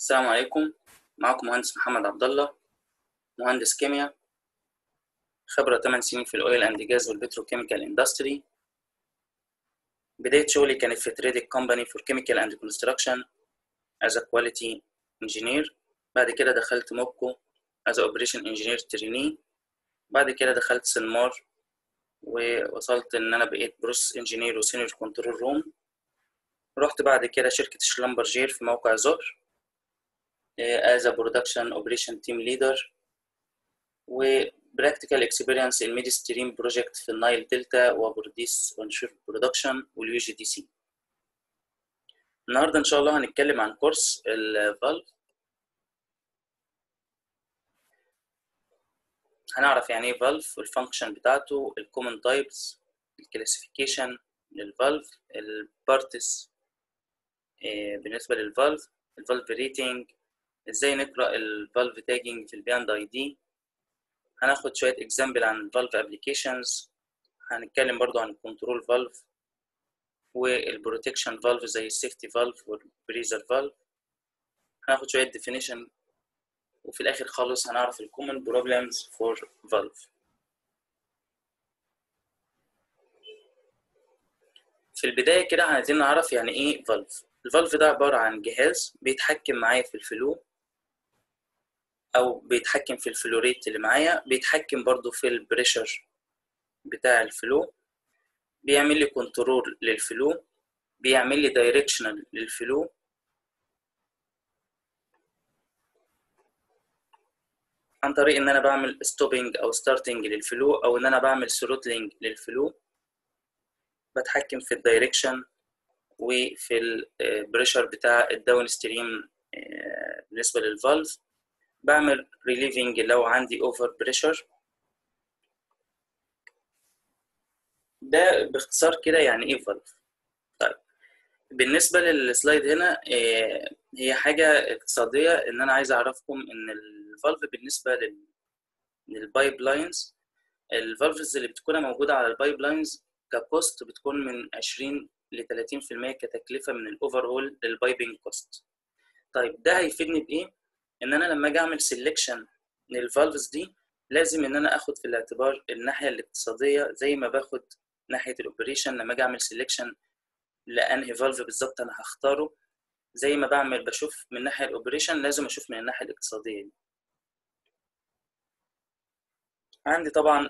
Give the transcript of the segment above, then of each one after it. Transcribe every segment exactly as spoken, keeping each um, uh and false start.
السلام عليكم. معكم مهندس محمد عبد الله، مهندس كيمياء، خبرة ثمان سنين في الأويل أند جاز والبتروكيميكال إندستري. بداية شغلي كانت في تريدنج كومباني فور كيميكال أند كونستراكشن as a quality engineer. بعد كده دخلت موبكو as a operation engineer trainee. بعد كده دخلت سنمار ووصلت إن أنا بقيت بروسيس انجينير وسينيور كنترول روم. رحت بعد كده شركة شلمبرجير في موقع زهر as a production operation team leader و practical experience in midstream project في النايل دلتا وبورديس ونشور برودكشن واليو جي دي سي. النهارده ان شاء الله هنتكلم عن كورس الفالف. هنعرف يعني ايه فالف والفانكشن بتاعته، الكومن تايبس، الكلاسيفيكيشن للفالف، البارتس بالنسبه للفالف، الفالف ريتنج، ازاي نقرا الفالف تاجنج في البي اند اي دي. هناخد شويه اكزامبل عن الفالف ابلكيشنز. هنتكلم برضو عن الكنترول فالف والبروتكشن فالف زي السيفتي فالف والبريزر فالف. هناخد شويه ديفينيشن وفي الاخر خالص هنعرف الكومن بروبلمز فور فالف. في البدايه كده عايزين نعرف يعني ايه فالف. الفالف ده عباره عن جهاز بيتحكم معايا في الفلو او بيتحكم في الفلو ريت اللي معايا، بيتحكم برضو في البريشر بتاع الفلو، بيعمل لي كنترول للفلو، بيعمل لي دايركشنال للفلو، عن طريق ان انا بعمل ستوبنج او ستارتنج للفلو او ان انا بعمل ثروتلينج للفلو. بتحكم في الدايركشن وفي البريشر بتاع الداون ستريم. بالنسبه للفالف بعمل ريليفنج لو عندي اوفر بريشر. ده باختصار كده يعني ايه فالف. طيب بالنسبه للسلايد هنا هي حاجه اقتصاديه، ان انا عايز اعرفكم ان الفالف بالنسبه للبايب لاينز، الفالفز اللي بتكون موجوده على البايب لاينز ككوست بتكون من عشرين ل ثلاثين في المية كتكلفه من الاوفر اول للبايبنج كوست. طيب ده هيفيدني بايه؟ ان انا لما اجي اعمل سيلكشن للفالفز دي لازم ان انا اخد في الاعتبار الناحيه الاقتصاديه زي ما باخد ناحيه الاوبريشن. لما اجي اعمل سيلكشن لانهي فالف بالظبط انا هختاره، زي ما بعمل بشوف من ناحيه الاوبريشن لازم اشوف من الناحيه الاقتصاديه دي. عندي طبعا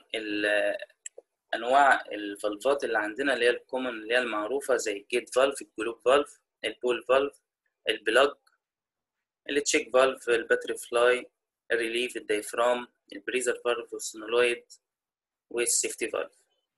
انواع الفالفات اللي عندنا اللي هي الكومن اللي هي المعروفه زي الجيت فالف، الجلوب فالف، البول فالف، البلاج، التشيك فالف، الباتري فلاي، الريليف، الدايفرام، البريزر فالف والسونولويد والسيفتي فالف.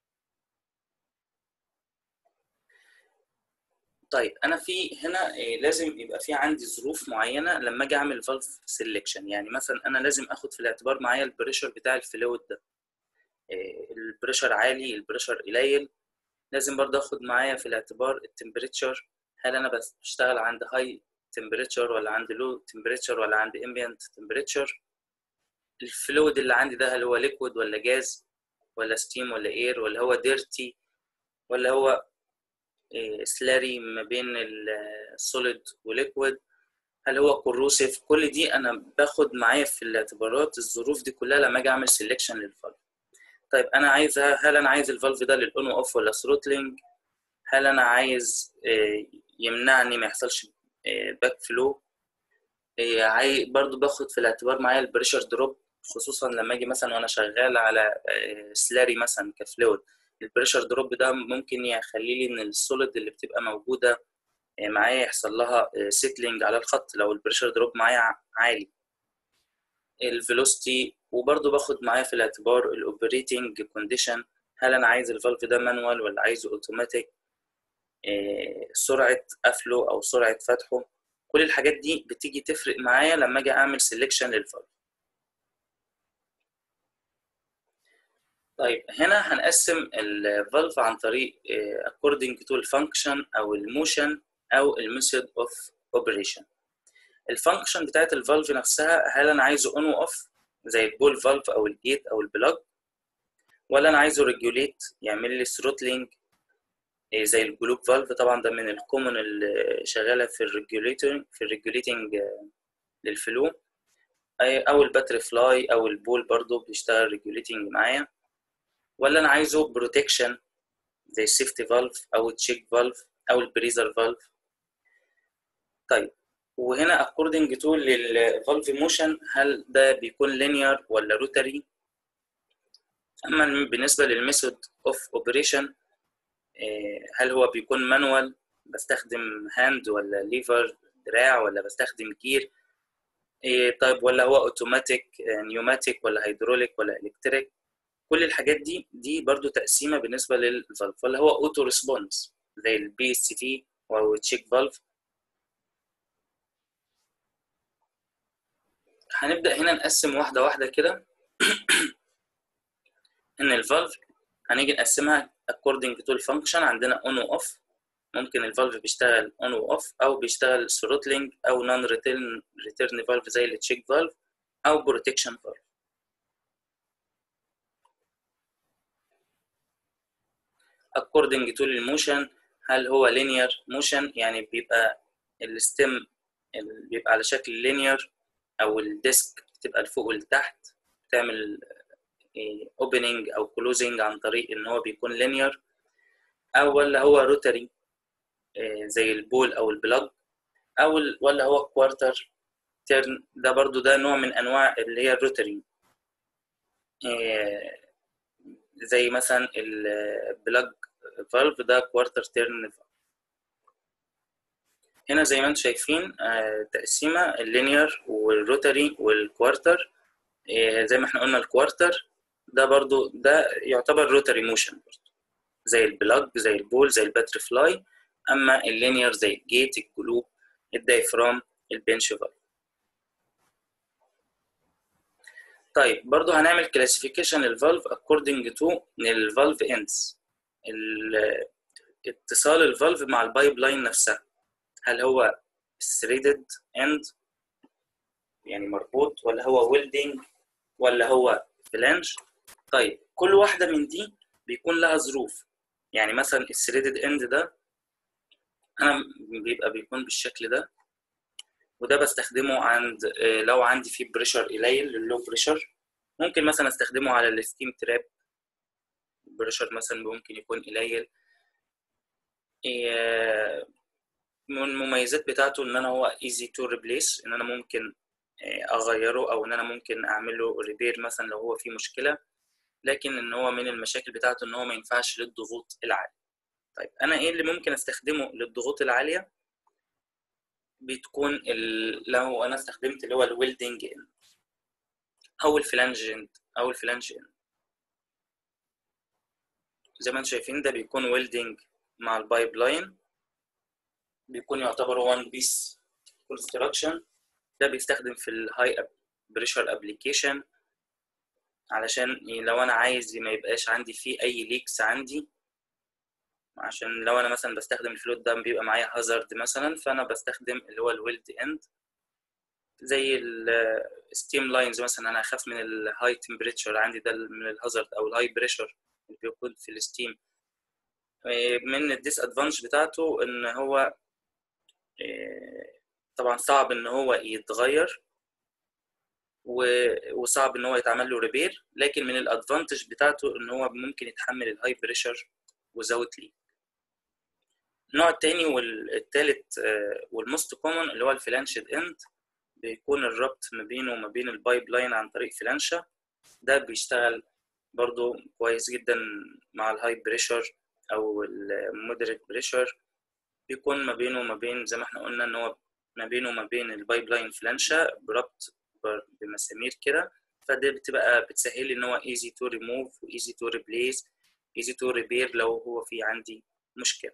طيب انا في هنا لازم يبقى في عندي ظروف معينه لما اجي اعمل فالف سيلكشن. يعني مثلا انا لازم اخد في الاعتبار معايا البريشر بتاع الفلويد ده، البريشر عالي، البريشر قليل. لازم برضه اخد معايا في الاعتبار التمبريتشر، هل انا بشتغل عند هاي تمبريتشر ولا عند لو تمبريتشر ولا عند امبيانت تمبريتشر. الفلويد اللي عندي ده هل هو ليكويد ولا جاز ولا ستيم ولا اير ولا هو ديرتي ولا هو سلاري ما بين السوليد وليكويد، هل هو كوروسيف. كل دي انا باخد معايا في الاعتبارات الظروف دي كلها لما اجي اعمل سيلكشن للفالف. طيب انا عايزها، هل انا عايز الفالف ده للاون واوف ولا ثروتلينج، هل انا عايز يمنعني ما يحصلش باك فلو. عايز برضو باخد في الاعتبار معايا البريشر دروب، خصوصا لما اجي مثلا وانا شغال على سلاري مثلا كفلويد، البريشر دروب ده ممكن يخلي لي ان السوليد اللي بتبقى موجوده معايا يحصل لها سيتلينج على الخط لو البريشر دروب معايا عالي. الفيلوسيتي، وبرضو باخد معايا في الاعتبار الاوبريتنج كونديشن، هل انا عايز الفالف ده مانوال ولا عايزه اوتوماتيك، سرعه قفله او سرعه فتحه. كل الحاجات دي بتيجي تفرق معايا لما اجي اعمل سيلكشن للفالف. طيب هنا هنقسم الفالف عن طريق according to الفانكشن او الموشن او الميثود اوف اوبريشن. الفانكشن بتاعت الفالف نفسها، هل انا عايزه اون واوف زي البول فالف او الجيت او البلاج، ولا انا عايزه ريجوليت يعمل لي ثروتلينج زي الجلوب فالف. طبعا ده من الكومن اللي شغاله في الريجوليتنج في الريجوليتنج للفلو، او الباتري فلاي او البول برضو بيشتغل ريجوليتنج معايا، ولا انا عايزه بروتكشن زي السيفتي فالف او التشيك فالف او البريزر فالف. طيب وهنا according to للفالف موشن هل ده بيكون linear ولا روتري. اما بالنسبه للميثود اوف اوبريشن هل هو بيكون مانوال بستخدم هاند ولا ليفر دراع ولا بستخدم جير، طيب ولا هو اوتوماتيك نيوماتيك ولا هيدروليك ولا الكتريك. كل الحاجات دي دي برضو تقسيمه بالنسبه للفالف، ولا هو اوتو ريسبونس زي البي اس تي او تشيك فالف. هنبدا هنا نقسم واحده واحده كده. ان الفالف هنيجي نقسمها according to الفانكشن، عندنا on و off. ممكن الفالف بيشتغل on و off او بيشتغل throttling او non return return valve زي التشيك فالف او protection valve. according to الموشن هل هو linear motion يعني بيبقى الستيم بيبقى على شكل linear او الديسك بتبقى لفوق ولتحت تعمل opening او closing عن طريق ان هو بيكون linear، او ولا هو روتري زي البول او البلاج، او ولا هو كوارتر تيرن. ده برضو ده نوع من انواع اللي هي الروتري زي مثلا البلاج فالف ده كوارتر تيرن. هنا زي ما انتم شايفين تقسيمه اللينير والروتري والكوارتر. زي ما احنا قلنا الكوارتر ده برضو ده يعتبر روتري موشن برضو زي البلاج زي البول زي الباتري فلاي. اما اللينير زي الجيت الجلوب الدايفرام البنش فالف. طيب برضو هنعمل كلاسيفيكيشن للفالف according to الفالف ends، اتصال الفالف مع البايب لاين نفسها، هل هو threaded end يعني مربوط ولا هو welding ولا هو فلانج. طيب كل واحدة من دي بيكون لها ظروف. يعني مثلا الثريدد اند ده انا بيبقى بيكون بالشكل ده، وده بستخدمه عند لو عندي فيه بريشر قليل لللو بريشر. ممكن مثلا استخدمه على الستيم تراب بريشر مثلا ممكن يكون قليل. من المميزات بتاعته ان انا هو ايزي تو ريبليس، ان انا ممكن اغيره او ان انا ممكن اعمل له ريبير مثلا لو هو فيه مشكله. لكن ان هو من المشاكل بتاعته ان هو ما ينفعش للضغوط العاليه. طيب انا ايه اللي ممكن استخدمه للضغوط العاليه؟ بتكون لو انا استخدمت اللي هو الويلدنج اند او الفلانج اند او الفلانج اند. زي ما انتم شايفين ده بيكون ويلدنج مع البايب لاين، بيكون يعتبر وان بيس كونستراكشن. ده بيستخدم في الهاي بريشر ابليكيشن علشان لو انا عايز ما يبقاش عندي فيه اي ليكس عندي، عشان لو انا مثلا بستخدم الفلوت ده بيبقى معايا هازارد مثلا، فانا بستخدم اللي هو الويلد اند. زي الستيم لاينز مثلا انا اخاف من الهاي تمبريتشر عندي ده من الهازارد او الهاي بريشر اللي بيكون في الستيم. من الديس ادفانتج بتاعته ان هو طبعا صعب ان هو يتغير وصعب ان هو يتعمل له ريبير، لكن من الادفانتج بتاعته ان هو ممكن يتحمل الهاي بريشر وزاوت لي. النوع الثاني والثالث والموست كومن اللي هو الفلانشد اند، بيكون الربط ما بينه وما بين البايب لاين عن طريق فلانشة. ده بيشتغل برضو كويس جدا مع الهاي بريشر او المودريت بريشر. بيكون ما بينه وما بين زي ما احنا قلنا ان هو ما بينه وما بين البايب لاين فلانشة بربط بمسامير كده. فده بتبقى بتسهل لي ان هو easy to remove و easy to replace easy to repair لو هو في عندي مشكلة.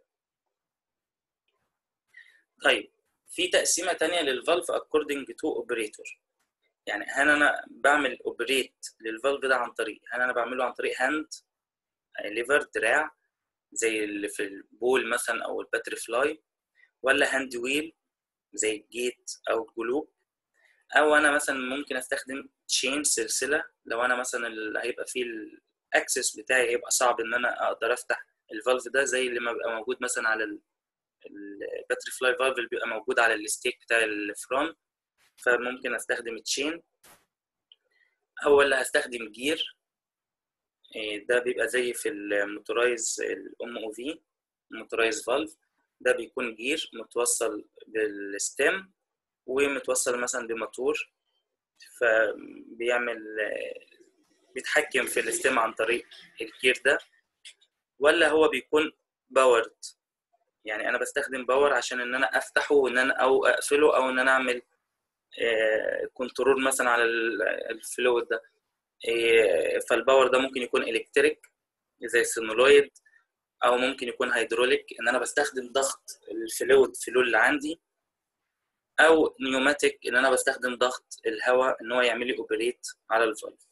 طيب في تقسيمة تانية للفالف according to operator. يعني هل انا بعمل اوبريت للفالف ده عن طريق هل انا بعمله عن طريق هاند ليفر دراع زي اللي في البول مثلا او الباتري فلاي، ولا هاند ويل زي الجيت او الجلوب، او انا مثلا ممكن استخدم تشين سلسله لو انا مثلا اللي هيبقى فيه الاكسس بتاعي هيبقى صعب ان انا اقدر افتح الفالف ده زي اللي ما بيبقى موجود مثلا على الباتري فلاي فالف اللي بيبقى موجود على الستيك بتاع الفرونت. فممكن استخدم تشين، او اللي هستخدم جير. ده بيبقى زي في الموتورايز الام او في موتورايز فالف، ده بيكون جير متوصل بالستيم ومتوصل مثلا بموتور، فبيعمل بيتحكم في الستيم عن طريق الجير ده. ولا هو بيكون باورد، يعني انا بستخدم باور عشان ان انا افتحه وان انا او اقفله او ان انا اعمل كنترول مثلا على الفلويد ده. فالباور ده ممكن يكون الكتريك زي السينولويد، او ممكن يكون هيدروليك ان انا بستخدم ضغط الفلويد فلو اللي عندي، او نيوماتيك ان انا بستخدم ضغط الهواء ان هو يعمل لي اوبريت على الفالف.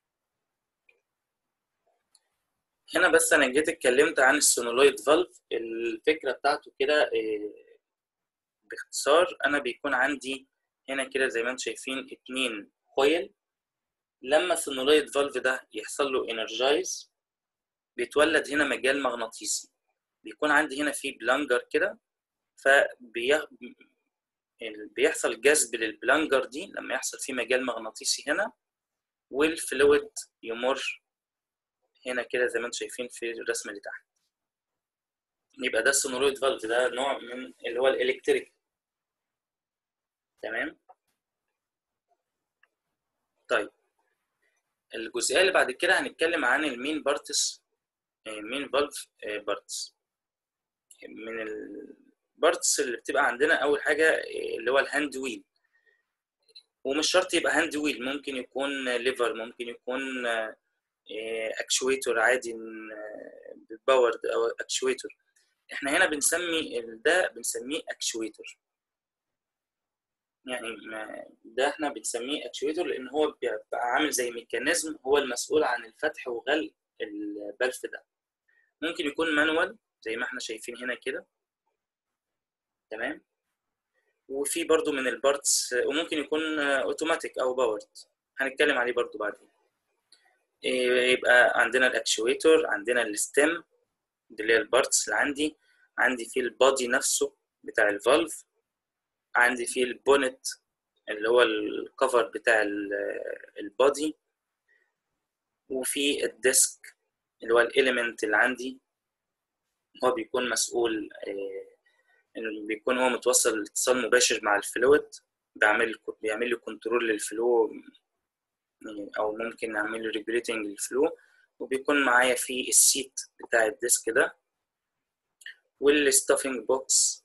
هنا بس انا جيت اتكلمت عن السونولويد فالف. الفكره بتاعته كده باختصار، انا بيكون عندي هنا كده زي ما انتم شايفين اتنين كويل. لما السونولويد فالف ده يحصل له انرجايز بيتولد هنا مجال مغناطيسي، بيكون عندي هنا في بلانجر كده، فبيحصل جذب للبلانجر دي لما يحصل فيه مجال مغناطيسي هنا، والفلويد يمر هنا كده زي ما انتم شايفين في الرسمه اللي تحت. يبقى ده السونولويد فالف، ده نوع من اللي هو الالكتريك. تمام. طيب الجزئيه اللي بعد كده هنتكلم عن المين بارتس، مين فالف بارتس. من البارتس اللي بتبقى عندنا اول حاجه اللي هو الهاند ويل، ومش شرط يبقى هاند ويل، ممكن يكون ليفر، ممكن يكون اكشويتور عادي بالباور او اكشويتور. احنا هنا بنسمي ده بنسميه اكشويتور، يعني ده احنا بنسميه اكشويتور لان هو بيبقى عامل زي ميكانيزم هو المسؤول عن الفتح وغلق البلف ده. ممكن يكون مانوال زي ما احنا شايفين هنا كده. تمام. وفي برضو من البارتس، وممكن يكون اوتوماتيك او باورد، هنتكلم عليه برضو بعدين. يبقى عندنا الاكشويتور، عندنا الستيم اللي هي البارتس اللي عندي عندي فيه البادي نفسه بتاع الفالف، عندي فيه البونت اللي هو الكفر بتاع البادي، وفي الديسك اللي هو الاليمنت اللي عندي، هو بيكون مسؤول بيكون هو متوصل اتصال مباشر مع الفلويد، بيعمل بيعمل لي كنترول للفلو او ممكن اعمل له ريجوليتنج للفلو. وبيكون معايا في السيت بتاع الديسك ده والستافنج بوكس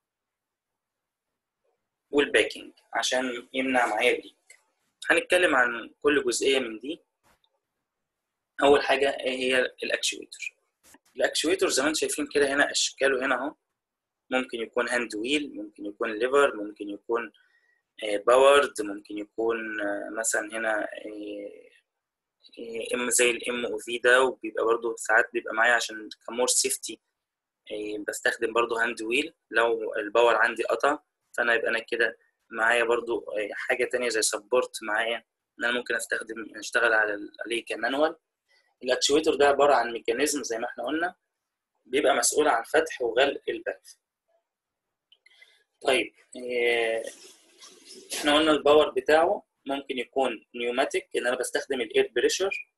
والباكينج عشان يمنع معايا الليك. هنتكلم عن كل جزئيه من دي. اول حاجه ايه هي الاكشويتور. الاكشويتور زي ما انتم شايفين كده هنا اشكاله هنا اهو، ممكن يكون هاند ويل، ممكن يكون ليفر، ممكن يكون باورد، ممكن يكون مثلا هنا ام زي الام او في ده، وبيبقى برضو ساعات بيبقى معايا عشان كمور سيفتي بستخدم برضو هاند ويل لو الباور عندي قطع، فانا يبقى انا كده معايا برضو حاجه تانية زي سبورت معايا ان انا ممكن استخدم اشتغل على عليه كمانوال. الاكشويتور ده عباره عن ميكانيزم زي ما احنا قلنا بيبقى مسؤول عن فتح وغلق البلف. طيب احنا قلنا الباور بتاعه ممكن يكون نيوماتيك ان انا بستخدم الاير بريشر،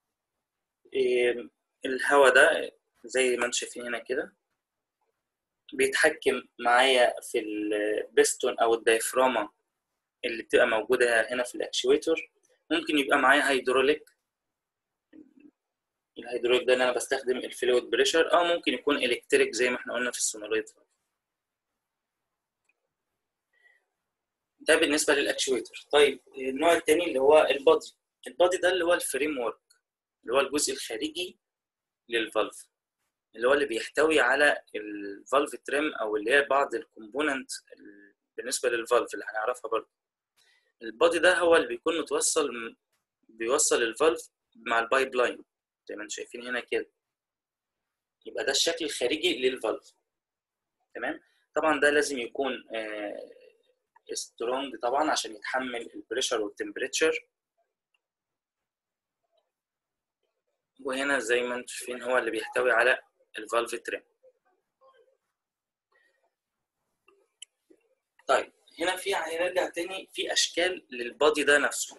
الهواء ده زي ما انتم شايفين هنا كده بيتحكم معايا في البستون او الدايفراما اللي بتبقى موجوده هنا في الاكشويتور. ممكن يبقى معايا هيدروليك، الهيدروليك ده اللي انا بستخدم الفلويد بريشر، او ممكن يكون الكتريك زي ما احنا قلنا في السونولويد. ده بالنسبه للاكشويتور. طيب النوع الثاني اللي هو البادي. البادي ده اللي هو الفريم ورك، اللي هو الجزء الخارجي للفالف، اللي هو اللي بيحتوي على الفالف تريم او اللي هي بعض الكومبوننت بالنسبه للفالف اللي هنعرفها برضه. البادي ده هو اللي بيكون متوصل بيوصل الفالف مع البايب لاين زي ما انتم شايفين هنا كده. يبقى ده الشكل الخارجي للفالف. تمام. طبعا ده لازم يكون سترونج طبعا عشان يتحمل البريشر والتمبريتشر. وهنا زي ما انتم شايفين هو اللي بيحتوي على الفالف تريم. طيب هنا في هنرجع تاني في اشكال للبادي ده نفسه.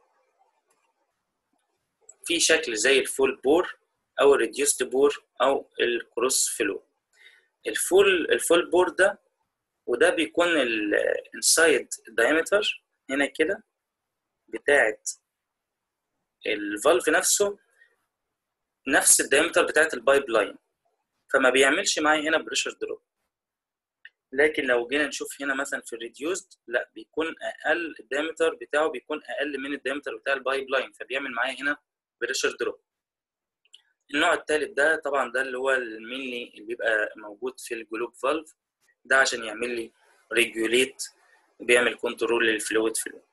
في شكل زي الفول بور او الريديوست بور او الكروس فلو. الفول الفول بور ده وده بيكون الانسايد دايمتر هنا كده بتاعت الفالف نفسه نفس الدايمتر بتاعت البايب لاين، فما بيعملش معايا هنا بريشر دروب. لكن لو جينا نشوف هنا مثلا في الريديوست لا بيكون اقل، الدايمتر بتاعه بيكون اقل من الدايمتر بتاع البايب لاين، فبيعمل معايا هنا بريشر دروب. النوع الثالث ده طبعا ده اللي هو المينلي اللي بيبقى موجود في الجلوب فالف، ده عشان يعمل لي ريجوليت وبيعمل كنترول للفلويد فلو.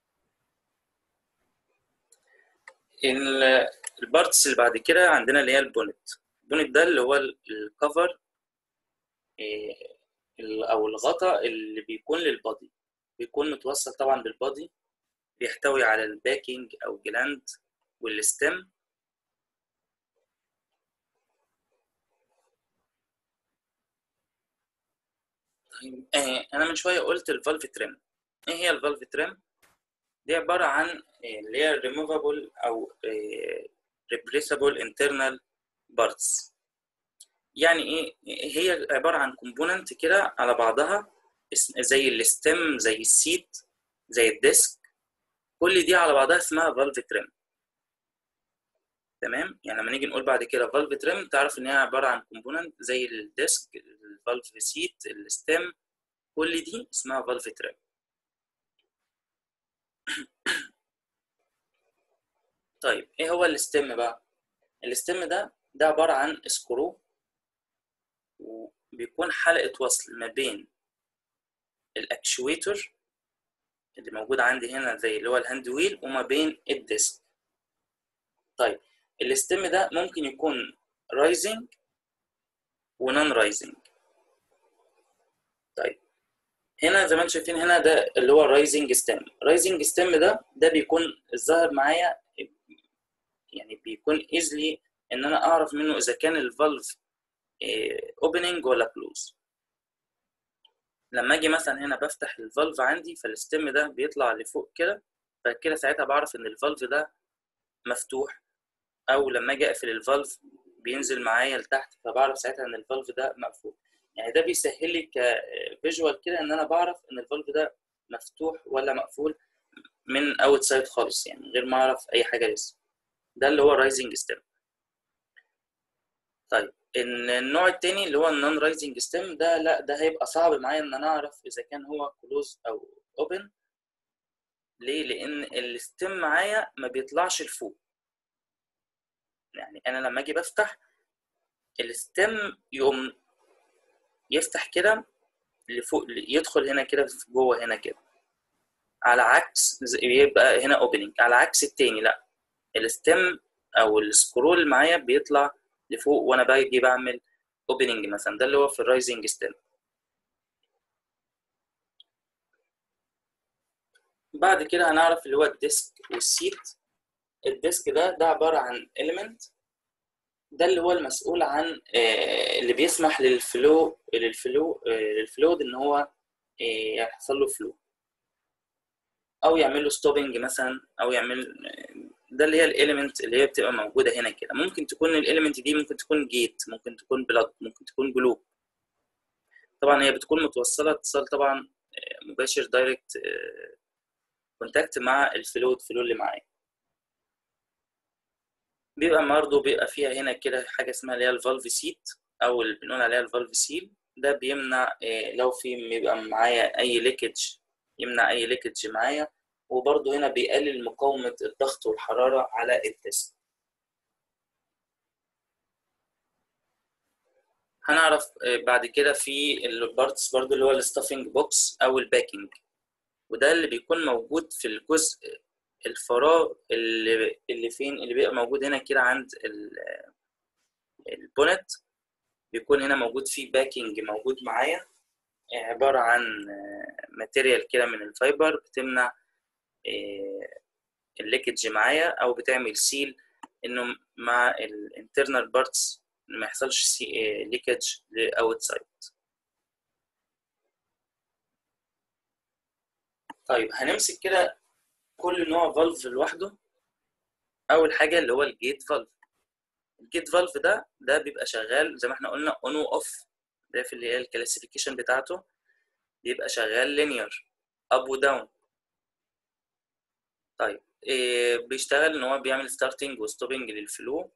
البارتس اللي بعد كده عندنا اللي هي البونت. البونت ده اللي هو الكفر او الغطاء اللي بيكون للبادي، بيكون متوصل طبعا بالبادي، بيحتوي على الباكينج او جلاند والستم. طيب آه انا من شويه قلت الفالف تريم. ايه هي الفالف تريم؟ دي عباره عن اللي هي ريموفابل او ريبليسابل انترنال بارتس. يعني ايه؟ هي عباره عن كومبوننت كده على بعضها زي الستم زي السيت زي الديسك، كل دي على بعضها اسمها فالف تريم. تمام؟ يعني لما نيجي نقول بعد كده فالف تريم تعرف ان هي عباره عن كومبوننت زي الديسك الفالف سيت الستم، كل دي اسمها فالف تريم. طيب ايه هو الستم بقى؟ الستم ده ده عباره عن سكرو، وبيكون حلقه وصل ما بين الاكشويتر اللي موجود عندي هنا زي اللي هو الهاند ويل وما بين الديسك. طيب الستم ده ممكن يكون رايزنج ونون رايزنج. طيب هنا زي ما انتم شايفين هنا ده اللي هو الرايزنج ستيم. رايزنج ستيم ده ده بيكون الظاهر معايا، يعني بيكون ايزلي ان انا اعرف منه اذا كان الفالف اوبننج ولا كلوز. لما اجي مثلا هنا بفتح الفالف عندي فالستيم ده بيطلع لفوق كده، فكده ساعتها بعرف ان الفالف ده مفتوح، او لما اجي اقفل الفالف بينزل معايا لتحت فبعرف ساعتها ان الفالف ده مقفول. يعني ده بيسهل لي كفيجوال كده ان انا بعرف ان الفالف ده مفتوح ولا مقفول من اوت سايد خالص، يعني غير ما اعرف اي حاجه لسه. ده اللي هو الرايزنج ستيم. طيب النوع الثاني اللي هو النون رايزنج ستيم ده لا ده هيبقى صعب معايا ان انا اعرف اذا كان هو كلوز او اوبن. ليه؟ لان الستيم معايا ما بيطلعش لفوق. يعني انا لما اجي بفتح الستيم يقوم يفتح كده لفوق، يدخل هنا كده جوه هنا كده، على عكس يبقى هنا اوبننج. على عكس التاني لا، الستيم او السكرول معايا بيطلع لفوق وانا باجي بعمل اوبننج مثلا، ده اللي هو في الرايزنج ستيم. بعد كده هنعرف اللي هو الديسك والسيت. الديسك ده ده عباره عن element، ده اللي هو المسؤول عن اللي بيسمح للفلو للفلو للفلويد ان هو يحصل له فلو او يعمل له ستوبنج مثلا، او يعمل ده اللي هي الاليمنت اللي هي بتبقى موجوده هنا كده. ممكن تكون الاليمنت دي ممكن تكون جيت، ممكن تكون بلاد، ممكن تكون جلوب. طبعا هي بتكون متوصله اتصال طبعا مباشر دايركت كونتاكت مع الفلويد فلو اللي معايا. بيبقى برضه بيبقى فيها هنا كده حاجه اسمها اللي هي الفالف سيت او اللي بنقول عليها الفالف سيل. ده بيمنع لو في بيبقى معايا اي ليكج، يمنع اي ليكج معايا. وبرضه هنا بيقلل مقاومه الضغط والحراره على الديسك. هنعرف بعد كده في البارتس برضه اللي هو الستافنج بوكس او الباكينج، وده اللي بيكون موجود في الجزء الفراغ اللي اللي فين اللي بيبقى موجود هنا كده عند البونت. بيكون هنا موجود فيه باكينج موجود معايا، عبارة عن ماتيريال كده من الفايبر بتمنع الليكج معايا او بتعمل سيل انه مع الانترنال بارتس ما يحصلش ليكج لاوت سايد. طيب هنمسك كده كل نوع فالف لوحده. اول حاجه اللي هو الجيت فالف. الجيت فالف ده ده بيبقى شغال زي ما احنا قلنا اون واوف. ده في اللي هي الكلاسيفيكيشن بتاعته بيبقى شغال لينير اب وداون. طيب إيه بيشتغل ان هو بيعمل ستارتنج وستوبنج للفلو.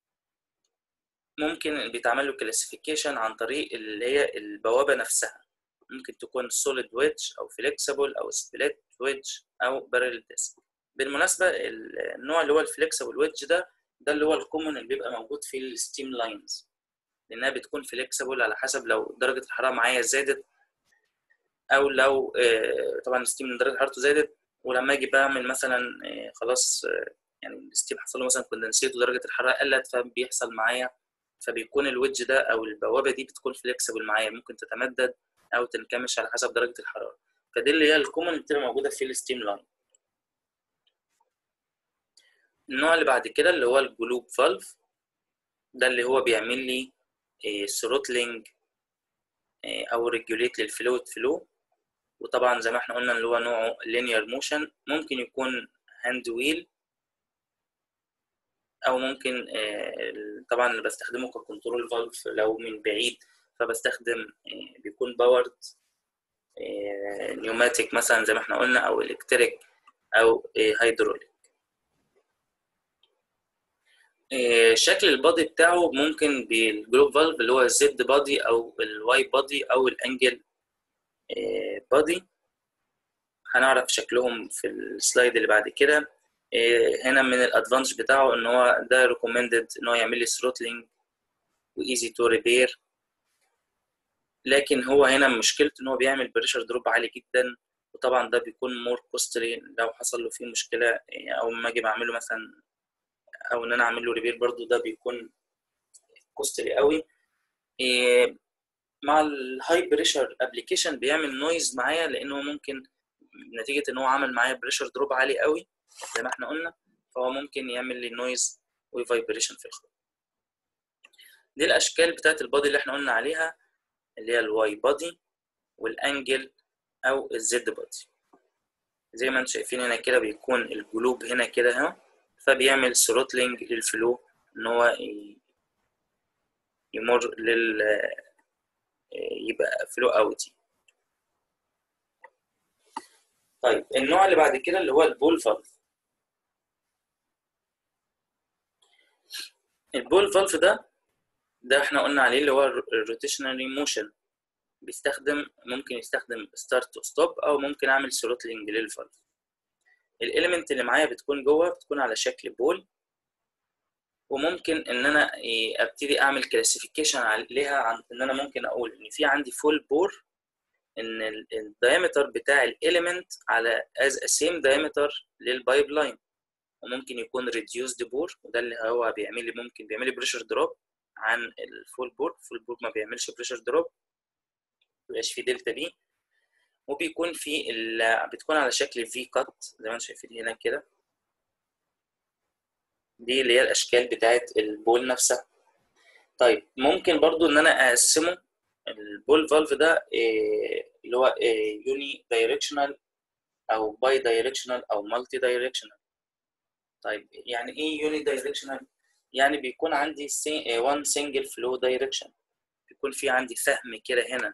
ممكن بيتعمل له كلاسيفيكيشن عن طريق اللي هي البوابه نفسها. ممكن تكون سوليد ويدج او فليكسبل او سبليت ويدج او بارل ديسك. بالمناسبه النوع اللي هو الفليكسبل ويدج ده ده اللي هو الكومون اللي بيبقى موجود في الستيم لاينز، لانها بتكون فليكسبل على حسب لو درجه الحراره معايا زادت او لو طبعا الستيم درجه حرارته زادت، ولما اجي بعمل مثلا خلاص يعني الستيم حصل له مثلا كوندنسيت ودرجه الحراره قلت فبيحصل معايا، فبيكون الويدج ده او البوابه دي بتكون فليكسبل معايا، ممكن تتمدد او تنكمش على حسب درجه الحراره. فدي اللي هي الكومن اللي بتبقى موجوده في الستيم لاين. النوع اللي بعد كده اللي هو الجلوب فالف. ده اللي هو بيعمل لي ثروتلينج او ريجوليت للفلويد فلو. وطبعا زي ما احنا قلنا اللي هو نوعه لينير موشن، ممكن يكون هاند ويل او ممكن طبعا اللي بستخدمه ككنترول فالف لو من بعيد فبستخدم بيكون باورد نيوماتيك مثلا زي ما احنا قلنا او الكتريك او هيدروليك. شكل البادي بتاعه ممكن بالجلوب فالف اللي هو الزد بادي او الواي بادي او الانجل بادي. هنعرف شكلهم في السلايد اللي بعد كده. هنا من الادفانتج بتاعه ان هو ده ريكومندد ان هو يعمل لي ثروتلينج وايزي تو ريبير، لكن هو هنا مشكلته ان هو بيعمل بريشر دروب عالي جدا، وطبعا ده بيكون مور كوستلي لو حصل له فيه مشكله او ما اجي بعمله مثلا او ان انا اعمل له ريبير برضو ده بيكون كوستلي قوي. مع الهاي بريشر ابلكيشن بيعمل نويز معايا لانه ممكن نتيجه ان هو عمل معايا بريشر دروب عالي قوي زي ما احنا قلنا، فهو ممكن يعمل لي نويز وفايبريشن في الخط. دي الاشكال بتاعت البادي اللي احنا قلنا عليها اللي هي الواي بادي والانجل او الزد بادي. زي ما انتم شايفين هنا كده بيكون الجلوب هنا كده اهو، فبيعمل ثروتلينج للفلو ان هو يمر لل يبقى فلو اوتي. طيب النوع اللي بعد كده اللي هو البول فالف. البول فالف ده ده احنا قلنا عليه اللي هو الروتيشنالي موشن، بيستخدم ممكن يستخدم ستارت وستوب او ممكن اعمل ثروتلينج للفالف. الاليمنت اللي معايا بتكون جوه بتكون على شكل بول، وممكن ان انا ابتدي اعمل كلاسيفيكيشن عليها عن ان انا ممكن اقول ان في عندي فول بور ان الدايمتر بتاع الاليمنت على از سيم دايمتر للبايب لاين، وممكن يكون ريديوسد بور وده اللي هو بيعمل لي ممكن بيعمل لي بريشر دروب عن الفول بور. الفول بور ما بيعملش بريشر دروب، مبيبقاش فيه دلتا بي، وبيكون في بتكون على شكل في كات زي ما انتم شايفين هنا كده. دي اللي هي الاشكال بتاعت البول نفسها. طيب ممكن برضو ان انا اقسمه البول فالف ده إيه اللي هو إيه يوني دايركشنال او باي دايركشنال او مالتي دايركشنال. طيب يعني ايه يوني دايركشنال؟ يعني بيكون عندي وان سنجل فلو دايركشن، بيكون في عندي فهم كده هنا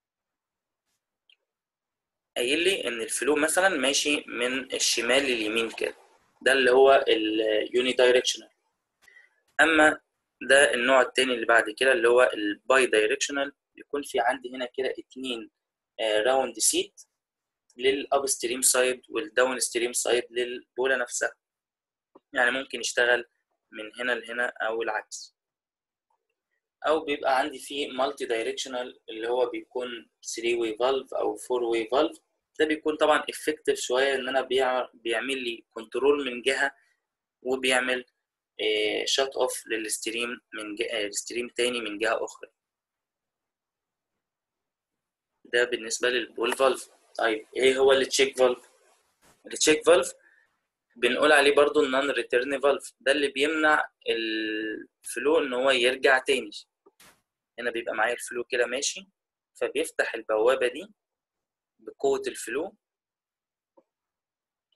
قايل لي ان الفلو مثلا ماشي من الشمال لليمين كده، ده اللي هو اليوني دايركشنال. اما ده النوع التاني اللي بعد كده اللي هو الباي دايركشنال، بيكون في عندي هنا كده اتنين راوند سيت للاب ستريم سايد والداون ستريم سايد للبوله نفسها، يعني ممكن يشتغل من هنا لهنا او العكس. او بيبقى عندي فيه مالتي دايركشنال اللي هو بيكون ثري واي فالف او فور واي فالف. ده بيكون طبعا افكتيف شويه ان انا بيعمل لي كنترول من جهه وبيعمل شات اوف للستريم من الستريم تاني من جهه اخرى. ده بالنسبه للبول فالف. طيب ايه هو التشيك فالف؟ التشيك فالف بنقول عليه برضو النون ريتيرن فالف، ده اللي بيمنع الفلو ان هو يرجع تاني. هنا بيبقى معايا الفلو كده ماشي، فبيفتح البوابه دي بقوه الفلو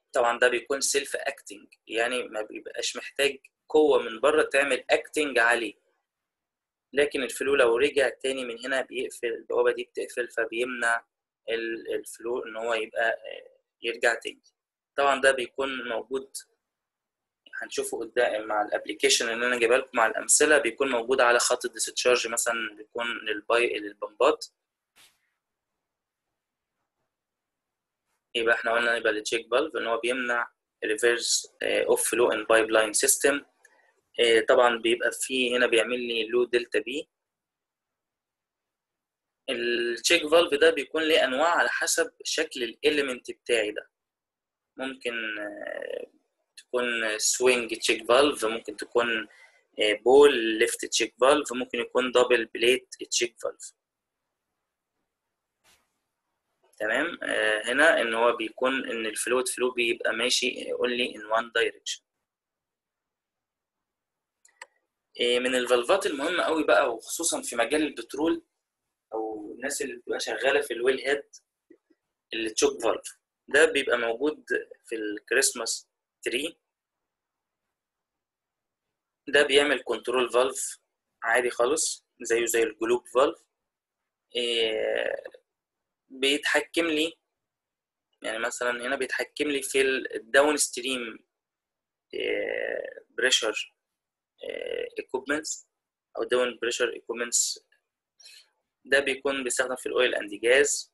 طبعا ده بيكون سيلف اكتنج، يعني ما بيبقاش محتاج قوة من بره تعمل اكتنج عليه، لكن الفلو لو رجع تاني من هنا بيقفل البوابة دي، بتقفل فبيمنع الفلو ان هو يبقى يرجع تاني. طبعا ده بيكون موجود، هنشوفه قدام مع الابلكيشن اللي انا جايبها لكم مع الامثله، بيكون موجود على خط الديسشارج مثلا، بيكون للباي للبمبات. يبقى احنا قلنا يبقى التشيك فالف ان هو بيمنع ريفيرس اوف فلو ان بايب لاين سيستم. طبعا بيبقى فيه هنا بيعمل لي لو دلتا بي. التشيك فالف ده بيكون ليه انواع على حسب شكل الاليمنت بتاعي ده، ممكن تكون سوينج تشيك فالف، ممكن تكون بول ليفت تشيك فالف، ممكن يكون دبل بليت تشيك فالف. تمام. آه هنا ان هو بيكون ان الفلويد فلو بيبقى ماشي only in one direction. آه من الفالفات المهمه قوي بقى، وخصوصا في مجال البترول او الناس اللي بتبقى شغاله في الويل هيد، التشوك فالف ده بيبقى موجود في الكريسماس تري. ده بيعمل كنترول فالف عادي خالص زيه زي الجلوب فالف. آه بيتحكم لي، يعني مثلا هنا بيتحكم لي في الداون ستريم بريشر equipments او داون بريشر equipments. ده بيكون بيستخدم في الاويل اند جاز،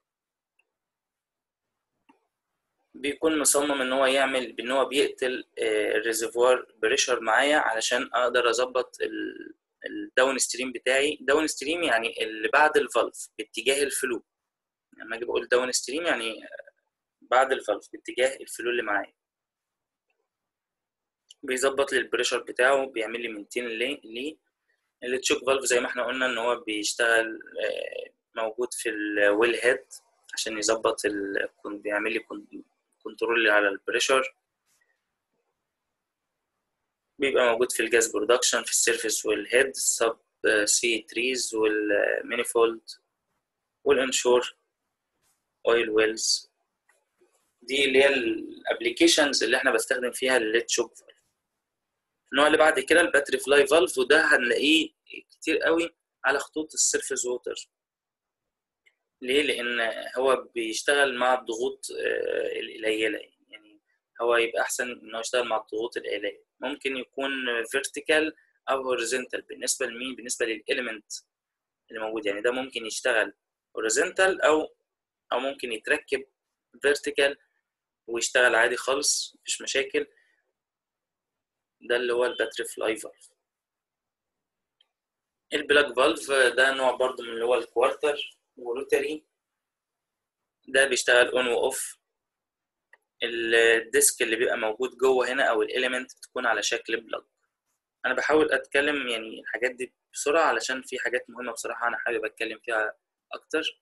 بيكون مصمم ان هو يعمل بان هو بيقتل الريزرفوار بريشر معايا علشان اقدر اظبط الداون ستريم بتاعي. داون ستريم يعني اللي بعد الفالف باتجاه الفلو، لما اجي بقول داون ستريم يعني بعد الفالف باتجاه الفلو اللي معايا. بيظبط لي البريشر بتاعه، بيعمل لي مينتين ليه. التشوك فالف زي ما احنا قلنا ان هو بيشتغل موجود في الويل هيد عشان يظبط، بيعمل لي كنترول على البريشر. بيبقى موجود في الجاز برودكشن، في السيرفيس والهيد، السب سي تريز والمانيفولد والانشور اويل ويلز. دي اللي هي الابلكيشنز اللي احنا بستخدم فيها التشوك فالف. النوع اللي بعد كده الباتري فلاي فالف، وده هنلاقيه كتير قوي على خطوط السيرفيس ووتر. ليه؟ لان هو بيشتغل مع الضغوط القليله، يعني هو يبقى احسن انه يشتغل مع الضغوط القليله. ممكن يكون فيرتيكال او هوريزونتال بالنسبه لمين؟ بالنسبه للاليمنت اللي موجود، يعني ده ممكن يشتغل هوريزونتال او او ممكن يتركب فيرتيكال ويشتغل عادي خالص مفيش مشاكل. ده اللي هو الباتري فلاي فالف. البلاك فالف ده نوع برضو من اللي هو الكوارتر وروتري، ده بيشتغل اون واوف. الديسك اللي بيبقى موجود جوه هنا او الاليمنت بتكون على شكل بلاج. انا بحاول اتكلم يعني الحاجات دي بسرعه علشان في حاجات مهمه بصراحه انا حابب اتكلم فيها اكتر.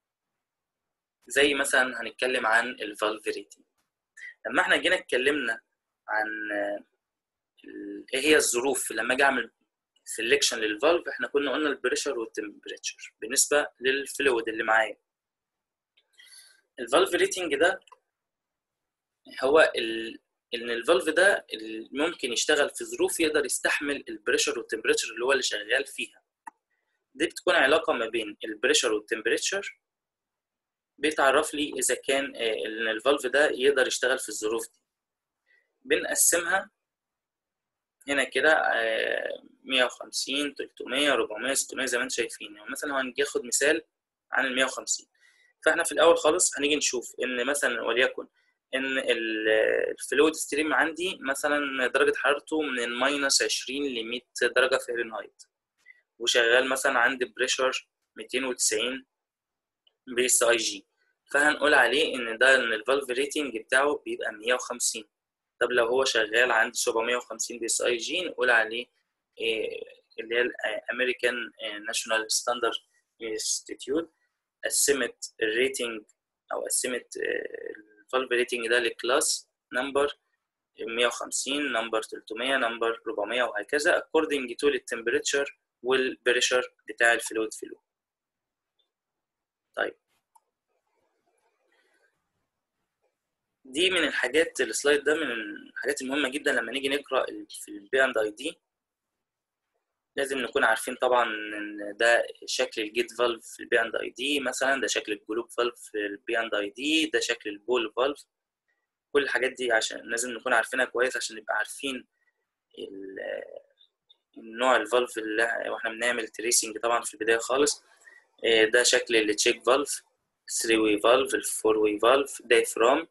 زي مثلا هنتكلم عن الفالف ريتنج. لما احنا جينا اتكلمنا عن ايه هي الظروف لما اجي اعمل سيلكشن للفالف، احنا كنا قلنا البريشر والتمبريتشر بالنسبه للفلويد اللي معايا. الفالف ريتنج ده هو ال... ان الفالف ده ممكن يشتغل في ظروف يقدر يستحمل البريشر والتمبريتشر اللي هو اللي شغال فيها. دي بتكون علاقه ما بين البريشر والتمبريتشر، بيتعرف لي اذا كان ان الفالف ده يقدر يشتغل في الظروف دي. بنقسمها هنا كده مية وخمسين تلتمية أربعمية ستمية زي ما انتم شايفين. يعني مثلا هنجي ناخد مثال عن ال مية وخمسين. فاحنا في الاول خالص هنيجي نشوف ان مثلا وليكن ان الفلويد ستريم عندي مثلا درجه حرارته من ماينس عشرين ل مية درجه فahrenheit، وشغال مثلا عندي بريشر ميتين وتسعين بي اس اي جي، فهنقول عليه ان ده ان الفالف ريتنج بتاعه بيبقى مية وخمسين. طب لو هو شغال عند سبعمية وخمسين بي اس اي جي نقول عليه إيه اللي هي الامريكان ناشونال ستاندرد انستيتيوت قسمت الريتنج او قسمت الفالف ريتنج ده لكلاس نمبر مية وخمسين، نمبر تلتمية، نمبر أربعمية، وهكذا according to التمبريتشر والبريشر بتاع الفلويد فلو. طيب دي من الحاجات، السلايد ده من الحاجات المهمة جدا لما نيجي نقرأ في البي اند اي دي. لازم نكون عارفين طبعا ان ده شكل الجيت فالف في البي اند اي دي مثلا، ده شكل الجلوب فالف في البي اند اي دي، ده شكل البول فالف. كل الحاجات دي عشان لازم نكون عارفينها كويس عشان نبقى عارفين النوع الفالف اللي واحنا بنعمل تريسنج طبعا في البداية خالص. ده شكل التشيك فالف، ثري واي فالف، الفور واي فالف، دايفرام.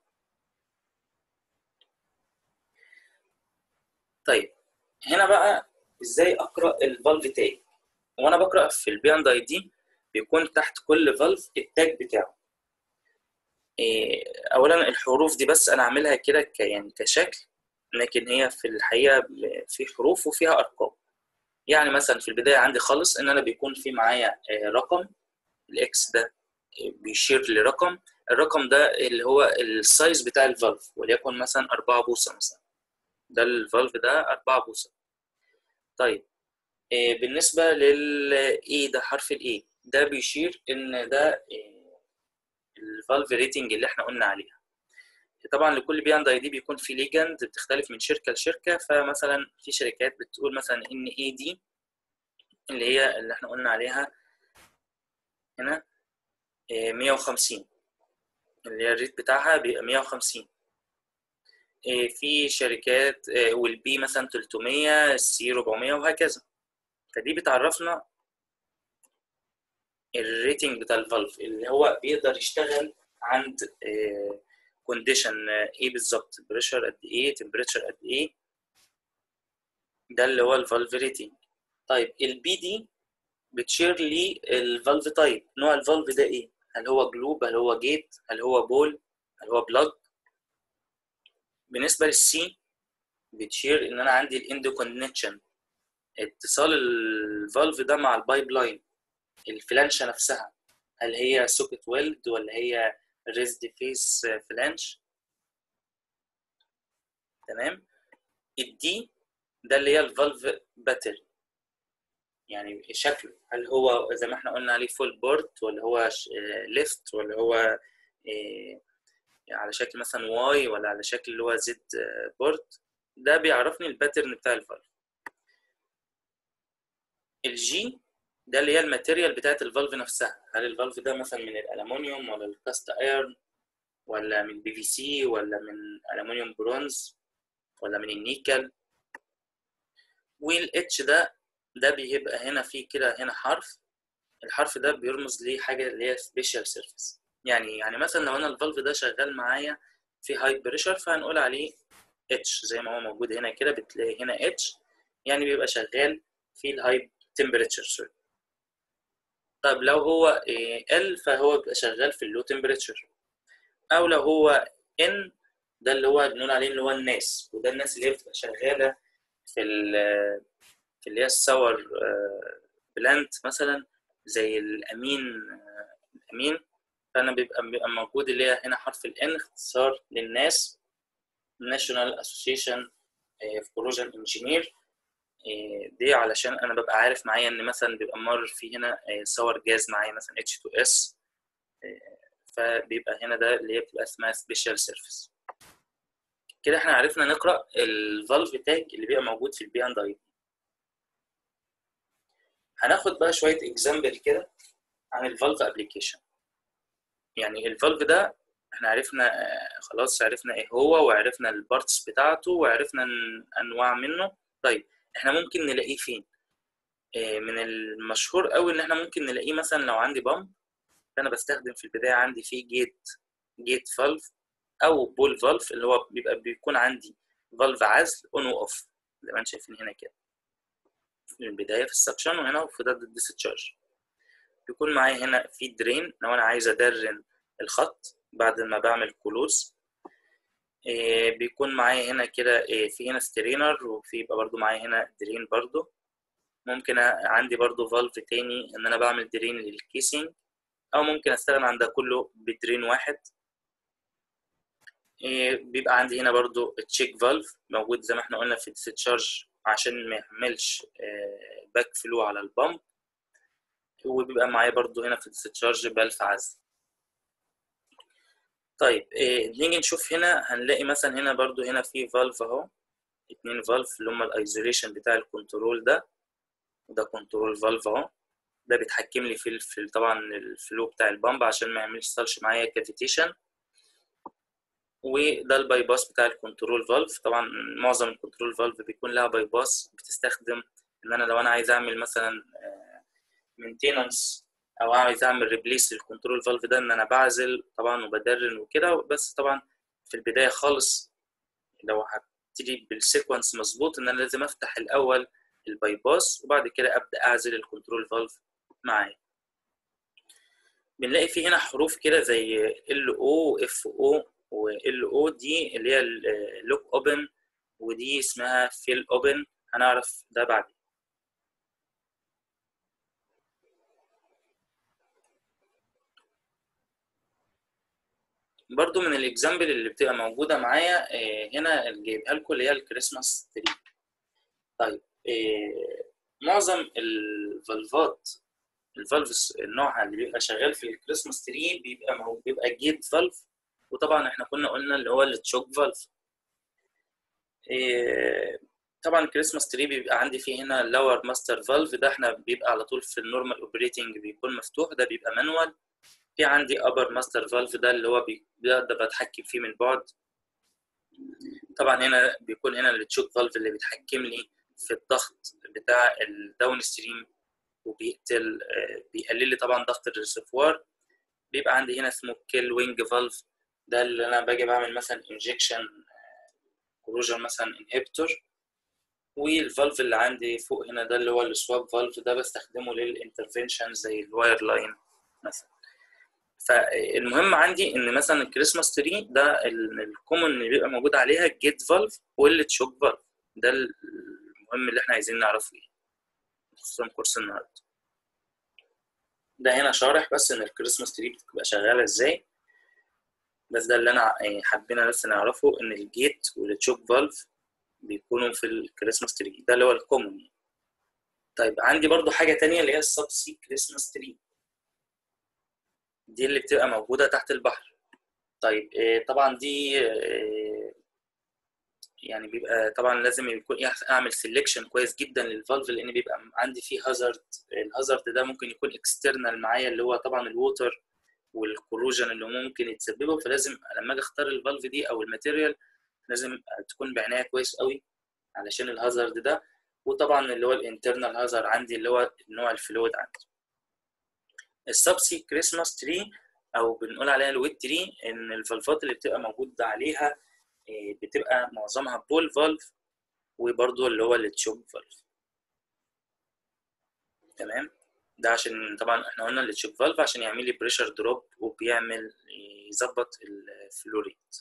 طيب هنا بقى ازاي اقرا الفالف تاج؟ وانا بقرا في البي اند اي دي بيكون تحت كل فالف التاج بتاعه. إيه، اولا الحروف دي بس انا عاملها كده ك يعني كشكل، لكن هي في الحقيقه في حروف وفيها ارقام. يعني مثلا في البدايه عندي خالص ان انا بيكون في معايا رقم، الاكس ده بيشير لرقم، الرقم ده اللي هو السايز بتاع الفالف، وليكن مثلا أربعة بوصه مثلا، ده الفالف ده أربعة بوصه. طيب إيه بالنسبه للاي ده، حرف الاي ده بيشير ان ده الفالف ريتنج اللي احنا قلنا عليها. طبعا لكل بي اند اي دي بيكون في ليجند بتختلف من شركه لشركه، فمثلا في شركات بتقول مثلا ان اي دي اللي هي اللي احنا قلنا عليها هنا مية وخمسين، اللي هي الريت بتاعها بيبقى مية وخمسين. في شركات والبي مثلا تلتمية، السي أربعمية، وهكذا. فدي بتعرفنا الريتنج بتاع الفالف اللي هو بيقدر يشتغل عند كونديشن ايه بالظبط، بريشر قد ايه، تمبريتشر قد ايه، ده اللي هو الفالف ريتنج. طيب البي دي بتشير لي الفالف تايب، نوع الفالف ده ايه، هل هو جلوب، هل هو جيت، هل هو بول، هل هو بلاج. بالنسبه للسي بتشير ان انا عندي الاند كونكشن، اتصال الفالف ده مع البايب لاين، الفلانشه نفسها، هل هي سوكت ويلد ولا هي ريزد فيس فلانش. تمام. الدي ده اللي هي الفالف باترن، يعني شكله هل هو زي ما احنا قلنا عليه فول بورت، ولا هو ليفت، ولا هو على شكل مثلا واي، ولا على شكل اللي هو زد بورت. ده بيعرفني الباترن بتاع الفالف. الجي ده اللي هي الماتيريال بتاعت الفالف نفسها، هل الفالف ده مثلا من الالومنيوم ولا الكاست ايرن ولا من بي في سي ولا من الومنيوم برونز ولا من النيكل. والاتش ده ده بيبقى هنا في كده هنا حرف، الحرف ده بيرمز لحاجه اللي هي سبيشال سيرفيس. يعني يعني مثلا لو انا الفالف ده شغال معايا في هاي بريشر فهنقول عليه اتش، زي ما هو موجود هنا كده بتلاقي هنا اتش، يعني بيبقى شغال في الهاي تمبريتشر. طب لو هو ال فهو بيبقى شغال في اللو تمبريتشر. او لو هو ان ده اللي هو بنقول عليه اللي هو الناس، وده الناس اللي هي بتبقى شغاله في في اللي هي الساور بلانت مثلا، زي الامين الامين. فانا بيبقى بيبقى موجود اللي هي هنا حرف الان، اختصار للناس، National Association of Corrosion Engineer. دي علشان انا ببقى عارف معايا ان مثلا بيبقى مر في هنا ساور جاز معايا مثلا اتش تو اس، فبيبقى هنا ده اللي هي بتبقى اسمها سبيشال سيرفيس. كده احنا عرفنا نقرا الفالف تاج اللي بيبقى موجود في البي اند اي. هناخد بقى شويه اكزامبل كده عن الفالف ابلكيشن. يعني الفالف ده احنا عرفنا خلاص، عرفنا ايه هو، وعرفنا البارتس بتاعته، وعرفنا انواع منه. طيب احنا ممكن نلاقيه فين؟ من المشهور قوي ان احنا ممكن نلاقيه مثلا لو عندي بامب، فانا بستخدم في البدايه عندي فيه جيت جيت فالف او بول فالف، اللي هو بيبقى بيكون عندي فالف عزل اون واوف زي ما انتم شايفين هنا كده، في البدايه في السكشن، وهنا في ضد الديسشارج. بيكون معايا هنا في درين لو انا عايز ادرن الخط بعد ما بعمل كلوز. إيه بيكون معايا هنا كده إيه، في هنا سترينر، وفي يبقى برضو معايا هنا درين برضو. ممكن عندي برضو فالف تاني ان انا بعمل درين للكيسنج، او ممكن استغنى عن ده كله بدرين واحد. إيه بيبقى عندي هنا برضو تشيك فالف موجود زي ما احنا قلنا في الديسشارج عشان ما يعملش إيه باك فلو على البامب. وبيبقى معايا برضو هنا في الديسشارج بلف عزل. طيب إيه نيجي نشوف هنا، هنلاقي مثلا هنا برضو هنا في فالف اهو، اتنين فالف اللي هم الايزوليشن بتاع الكنترول ده، وده كنترول فالف اهو، ده بيتحكم لي في, في طبعا الفلو بتاع البامب عشان ما يعملش معايا كافيتيشن. وده الباي باس بتاع الكنترول فالف. طبعا معظم الكنترول فالف بيكون لها باي باس بتستخدم ان انا لو انا عايز اعمل مثلا مينتيننس او عايز اعمل ريبليس للكنترول فالف ده، ان انا بعزل طبعا وبدرن وكده. بس طبعا في البدايه خالص لو هبتدي بالسيكونس مظبوط، ان انا لازم افتح الاول الباي باس وبعد كده ابدا اعزل الكنترول فالف معايا. بنلاقي في هنا حروف كده زي ال او اف او، وال او دي اللي هي اللوك اوبن، ودي اسمها فيل اوبن، هنعرف ده بعدين. برضو من الاكزامبل اللي بتبقى موجوده معايا هنا اللي جايبها لكم اللي هي الكريسماس تري. طيب معظم الفالفات، الفالفز النوع اللي بيبقى شغال في الكريسماس تري بيبقى بيبقى جيت فالف، وطبعا احنا كنا قلنا اللي هو التشوك فالف. طبعا الكريسماس تري بيبقى عندي فيه هنا اللور ماستر فالف، ده احنا بيبقى على طول في النورمال اوبريتنج بيكون مفتوح، ده بيبقى مانوال. في عندي ابر ماستر فالف ده اللي هو بقدر بتحكم فيه من بعد. طبعا هنا بيكون هنا التشوك فالف اللي بيتحكم لي في الضغط بتاع الداون ستريم، وبيقتل بيقلل لي طبعا ضغط الريسيفوار. بيبقى عندي هنا اسمه كيل وينج فالف، ده اللي انا باجي بعمل مثلا انجكشن كروجن مثلا انهبيتور. والفالف اللي عندي فوق هنا ده اللي هو السواب فالف، ده بستخدمه للانترفنشن زي الواير لاين مثلا. فالمهم عندي ان مثلا الكريسماس تري ده الكومن اللي بيبقى موجود عليها الجيت فالف والتشوك فالف، ده المهم اللي احنا عايزين نعرفه ايه خصوصا كورس النهارده. ده هنا شارح بس ان الكريسماس تري بتبقى شغاله ازاي، بس ده اللي انا حابين بس نعرفه ان الجيت والتشوك فالف بيكونوا في الكريسماس تري، ده اللي هو الكومن. طيب عندي برضو حاجه تانية اللي هي السب سي كريسماس تري، دي اللي بتبقى موجوده تحت البحر. طيب طبعا دي يعني بيبقى طبعا لازم يكون اعمل سيلكشن كويس جدا للفالف، لان بيبقى عندي فيه هازارد. الهازارد ده ممكن يكون اكسترنال معايا اللي هو طبعا الووتر والكروجن اللي ممكن يتسببه، فلازم لما اجي اختار الفالف دي او الماتيريال لازم تكون بعنايه كويس قوي علشان الهازارد ده. وطبعا اللي هو الانترنال هازارد عندي اللي هو نوع الفلويد عندي. السبسي كريسماس تري او بنقول عليها الويت تري، ان الفالفات اللي بتبقى موجوده عليها بتبقى معظمها بول فالف، وبرضو اللي هو التشوك فالف. تمام، ده عشان طبعا احنا قلنا التشوك فالف عشان يعمل لي بريشر دروب وبيعمل يظبط الفلوريت.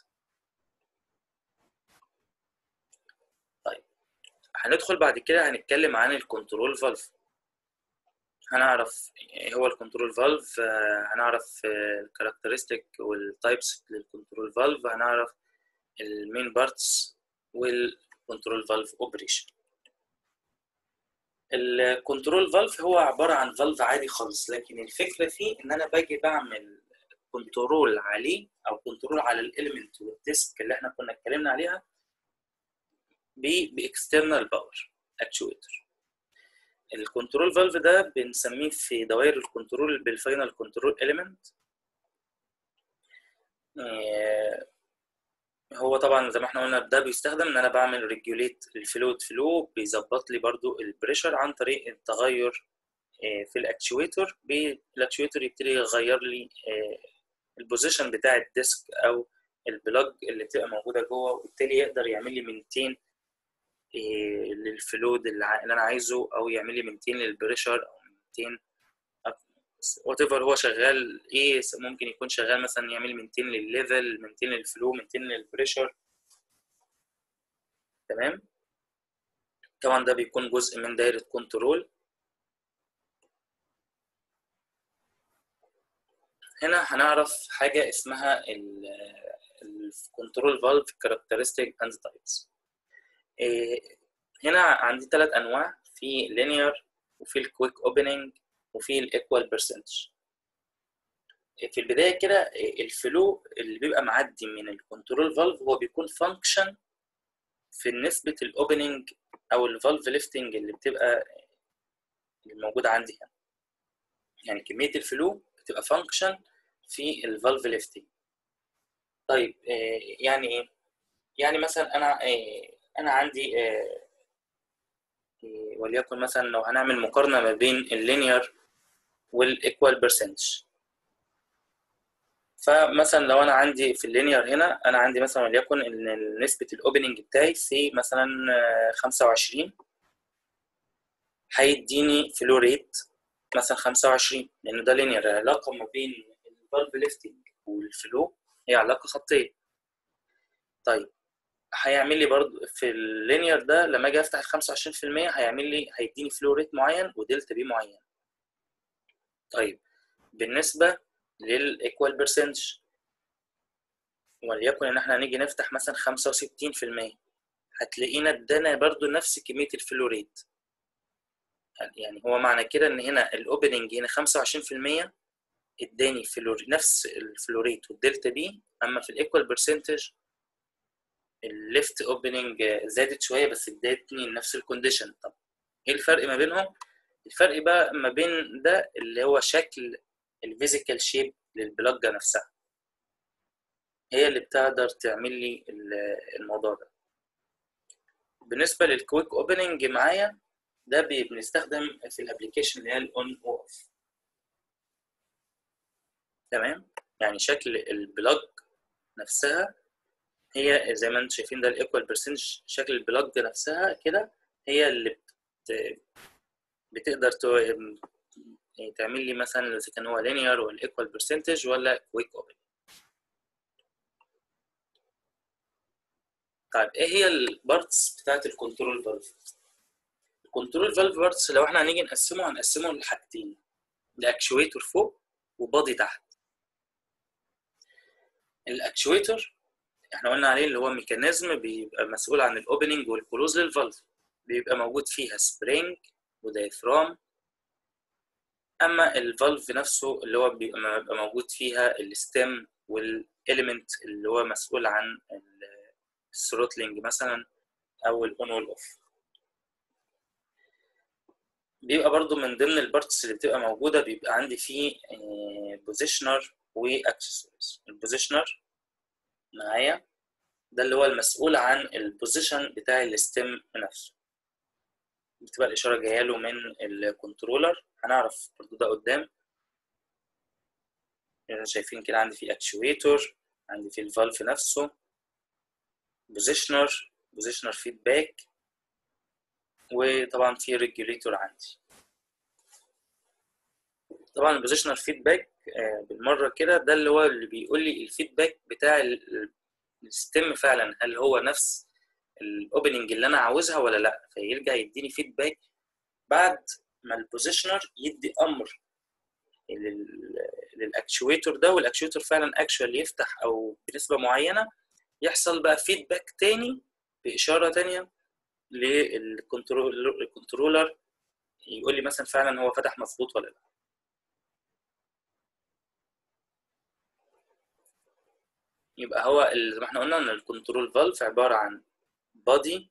طيب هندخل بعد كده هنتكلم عن الكنترول فالف. هنعرف ايه هو الكنترول فالف، هنعرف الكاركترستيك والتايبس للكنترول فالف، هنعرف المين بارتس والكنترول فالف اوبريشن. الكنترول فالف هو عباره عن فالف عادي خالص، لكن الفكره فيه ان انا باجي بعمل كنترول عليه او كنترول على الاليمنت والديسك اللي احنا كنا اتكلمنا عليها باكسترنال باور اكتويتر. الكنترول فالف ده بنسميه في دوائر الكنترول بالفاينل كنترول اليمنت. هو طبعا زي ما احنا قلنا ده بيستخدم ان انا بعمل ريجوليت الفلويد فلو، بيظبط لي برضو البريشر عن طريق التغير في الاكتويتر. الاكتويتر يبتدي يغير لي البوزيشن بتاع الديسك او البلاج اللي بتبقى موجوده جوه، وبالتالي يقدر يعمل لي مينتين للفلويد اللي انا عايزه، او يعمل لي مينتين للبريشر، او مينتين وات ايفر هو شغال ايه. ممكن يكون شغال مثلا يعمل مينتين للليفل، مينتين للفلو، مينتين للبريشر. تمام، طبعا ده بيكون جزء من دايره كنترول. هنا هنعرف حاجه اسمها الكنترول فالف كاركترستيك اند تايبس. هنا عندي ثلاث انواع، في لينير وفي الكويك اوبننج وفي الايكوال برسنتج. في البدايه كده الفلو اللي بيبقى معدي من الكنترول فالف هو بيكون فانكشن في نسبه الاوبننج او الفالف ليفتنج اللي بتبقى الموجوده عندي هنا. يعني كميه الفلو بتبقى فانكشن في الفالف ليفتنج. طيب يعني ايه؟ يعني مثلا انا انا عندي وليكن مثلا لو هنعمل مقارنه ما بين اللينير والايكوال برسنتج، فمثلا لو انا عندي في اللينير هنا انا عندي مثلا وليكن ان نسبه الاوبننج بتاعي سي مثلا خمسة وعشرين، هيديني فلو ريت مثلا خمسة وعشرين، لان ده لينير. العلاقه ما بين الفالف ليفتنج والفلو هي علاقه خطيه. طيب هيعمل لي برضو في اللينير ده لما اجي افتح ال خمسة وعشرين في المية هيعمل لي هيديني فلو ريت معين ودلتا بي معين. طيب بالنسبه للايكوال برسنتج وليكن ان احنا هنيجي نفتح مثلا خمسة وستين في المية، هتلاقينا ادانا برضو نفس كميه الفلو ريت. يعني هو معنى كده ان هنا الاوبننج هنا خمسة وعشرين في المية اداني فلو نفس الفلو ريت والدلتا بي، اما في الايكوال برسنتج الليفت اوبننج زادت شويه بس ادتني نفس الكونديشن. طب ايه الفرق ما بينهم؟ الفرق بقى ما بين ده اللي هو شكل الفيزيكال شيب للبلاجه نفسها، هي اللي بتقدر تعمل لي الموضوع ده. بالنسبه للكويك اوبننج معايا ده بنستخدم في الابلكيشن اللي هي الاون اوف. تمام، يعني شكل البلاج نفسها هي زي ما انتم شايفين ده الايكوال برسنتج، شكل البلاج نفسها كده هي اللي بت... بتقدر تو... يعني تعمل لي مثلا اذا كان هو لينير ولا ايكوال برسنتج ولا كويك اوبن. طيب ايه هي البارتس بتاعت الكنترول فالف؟ الكنترول فالف بارتس لو احنا هنيجي نقسمه هنقسمه لحاجتين، لاكشويتور فوق وبادي تحت. الاكشويتور احنا قلنا عليه اللي هو ميكانيزم بيبقى مسؤول عن الاوبننج والكلوز للفالف، بيبقى موجود فيها سبرينج ودايفرام. اما الفالف نفسه اللي هو بيبقى موجود فيها الستيم والاليمنت اللي هو مسؤول عن الثروتلينج مثلا او الاون والاوف. بيبقى برضو من ضمن البارتس اللي بتبقى موجوده بيبقى عندي فيه بوزيشنر واكسسوارز. البوزيشنر معايا ده اللي هو المسؤول عن البوزيشن بتاع الستيم نفسه، بتبقى الاشاره جايه له من الكنترولر، هنعرف برضو ده قدام. يعني شايفين كده عندي في اكشويتور، عندي في الفالف نفسه بوزيشنر بوزيشنر فيدباك، وطبعا في ريجوليتور عندي. طبعا البوزيشنر فيدباك بالمره كده ده اللي هو اللي بيقول لي الفيدباك بتاع الستيم فعلا هل هو نفس الاوبننج اللي انا عاوزها ولا لا، فيرجع يديني فيدباك بعد ما البوزيشنر يدي امر للاكشويتور ده، والاكشويتور فعلا اكشوال يفتح او بنسبه معينه، يحصل بقى فيدباك تاني باشاره تانيه للكنترولر يقول لي مثلا فعلا هو فتح مظبوط ولا لا. يبقى هو زي ما احنا قلنا ان الكنترول فالف عباره عن بادي،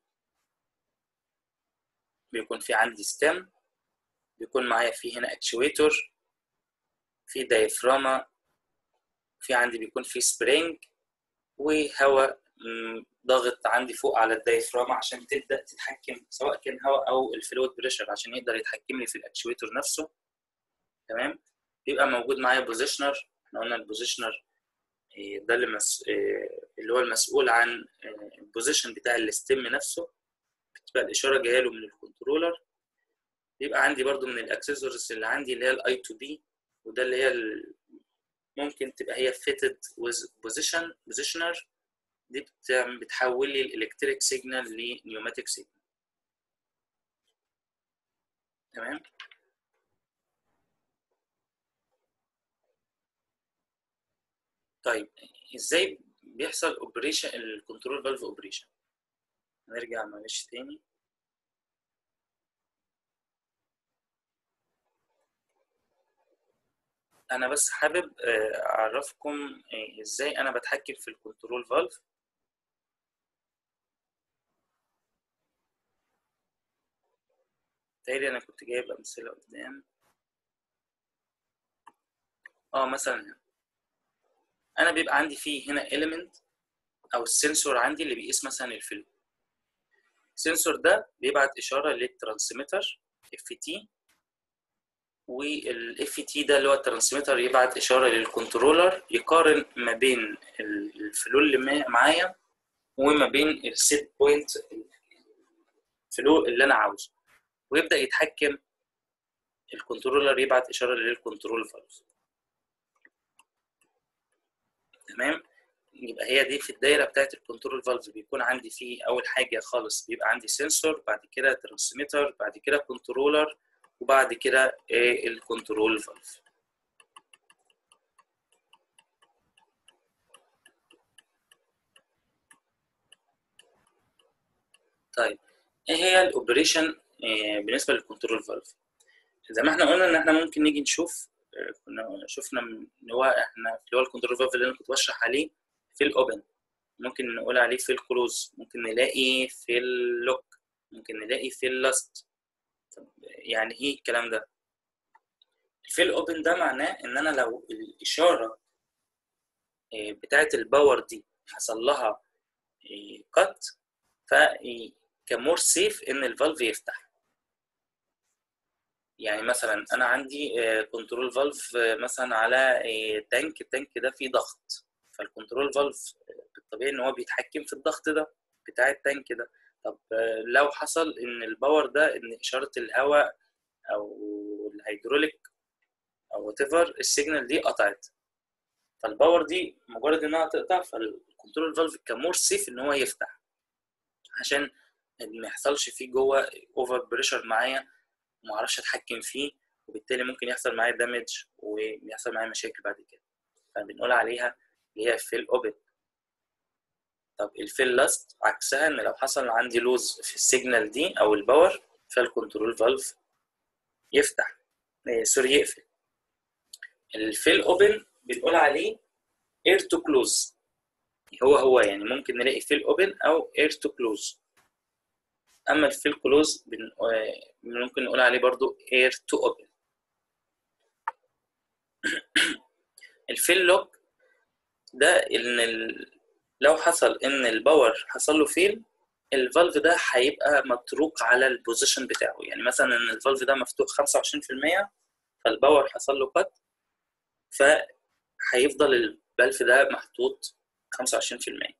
بيكون في عندي ستيم، بيكون معايا في هنا اكشويتور، في دايفراما، في عندي بيكون في سبرينج وهواء ضاغط عندي فوق على الدايفراما عشان تبدا تتحكم سواء كان هواء او الفلويد بريشر عشان يقدر يتحكم لي في الاكشويتور نفسه. تمام، بيبقى موجود معايا بوزيشنر. احنا قلنا البوزيشنر ده اللي مس... اللي هو المسؤول عن البوزيشن بتاع الستيم نفسه، بتبقى الاشاره جايه له من الكنترولر. بيبقى عندي برضو من الاكسسوارز اللي عندي اللي هي الاي تو بي، وده اللي هي ال... ممكن تبقى هي فيتد ويز بوزيشن بوزيشنر، دي بتحول لي الالكتريك سيجنال لنيوماتيك سيجنال. تمام. طيب ازاي بيحصل اوبريشن الكنترول فالف اوبريشن؟ نرجع معلش تاني. انا بس حابب اعرفكم ازاي انا بتحكم في الكنترول فالف. تاني انا كنت جايب امثله قدام. اه مثلا هنا انا بيبقى عندي فيه هنا element او السنسور عندي اللي بيقيس مثلا الفلو. السنسور ده بيبعت اشاره للترانسميتر اف تي، والاف تي ده اللي هو الترانسميتر يبعت اشاره للكنترولر يقارن ما بين الفلو اللي معايا وما بين السيت بوينت الفلو اللي انا عاوزه، ويبدا يتحكم. الكنترولر يبعت اشاره للكنترول فالف. تمام. يبقى هي دي في الدايره بتاعت الكنترول فالف. بيكون عندي فيه اول حاجه خالص بيبقى عندي سنسور، بعد كده ترانسميتر، بعد كده كنترولر، وبعد كده الكنترول فالف. طيب ايه هي الاوبريشن بالنسبه للكنترول فالف؟ زي ما احنا قلنا ان احنا ممكن نيجي نشوف، كنا شفنا ان هو احنا اللي هو الكنترول فالف اللي انا كنت بشرح عليه في الاوبن، ممكن نقول عليه في الكلوز، ممكن نلاقي في اللوك، ممكن نلاقي في اللاست. يعني ايه الكلام ده؟ في الاوبن ده معناه ان انا لو الاشاره بتاعه الباور دي حصل لها كات، فكمور سيف ان الفالف يفتح. يعني مثلا انا عندي كنترول فالف مثلا على تانك، التانك ده فيه ضغط، فالكنترول فالف بالطبيعي ان هو بيتحكم في الضغط ده بتاع التانك ده. طب لو حصل ان الباور ده ان اشاره الهواء او الهيدروليك او وات ايفر السيجنال دي قطعت، فالباور دي مجرد انها تقطع فالكنترول فالف كمور سيف ان هو يفتح عشان ما يحصلش فيه جوه اوفر بريشر معايا وما اعرفش اتحكم فيه، وبالتالي ممكن يحصل معايا دامج ويحصل معايا مشاكل بعد كده. فبنقول عليها اللي هي فيل اوبن. طب الفيل لاست عكسها، ان لو حصل عندي لوز في السيجنال دي او الباور فالكنترول فالف يفتح آه سوري يقفل. الفيل اوبن بنقول عليه اير تو كلوز. هو هو يعني ممكن نلاقي فيل اوبن او اير تو كلوز. اما الفيل كلوز ممكن نقول عليه برضو اير تو اوبن. الفيل لوك ده ان ال... لو حصل ان الباور حصل له فيل، الفالف ده هيبقى متروك على البوزيشن بتاعه. يعني مثلا ان الفالف ده مفتوح خمسة وعشرين في المية فالباور حصل له كات، فهيفضل الفالف ده محطوط خمسة وعشرين في المية.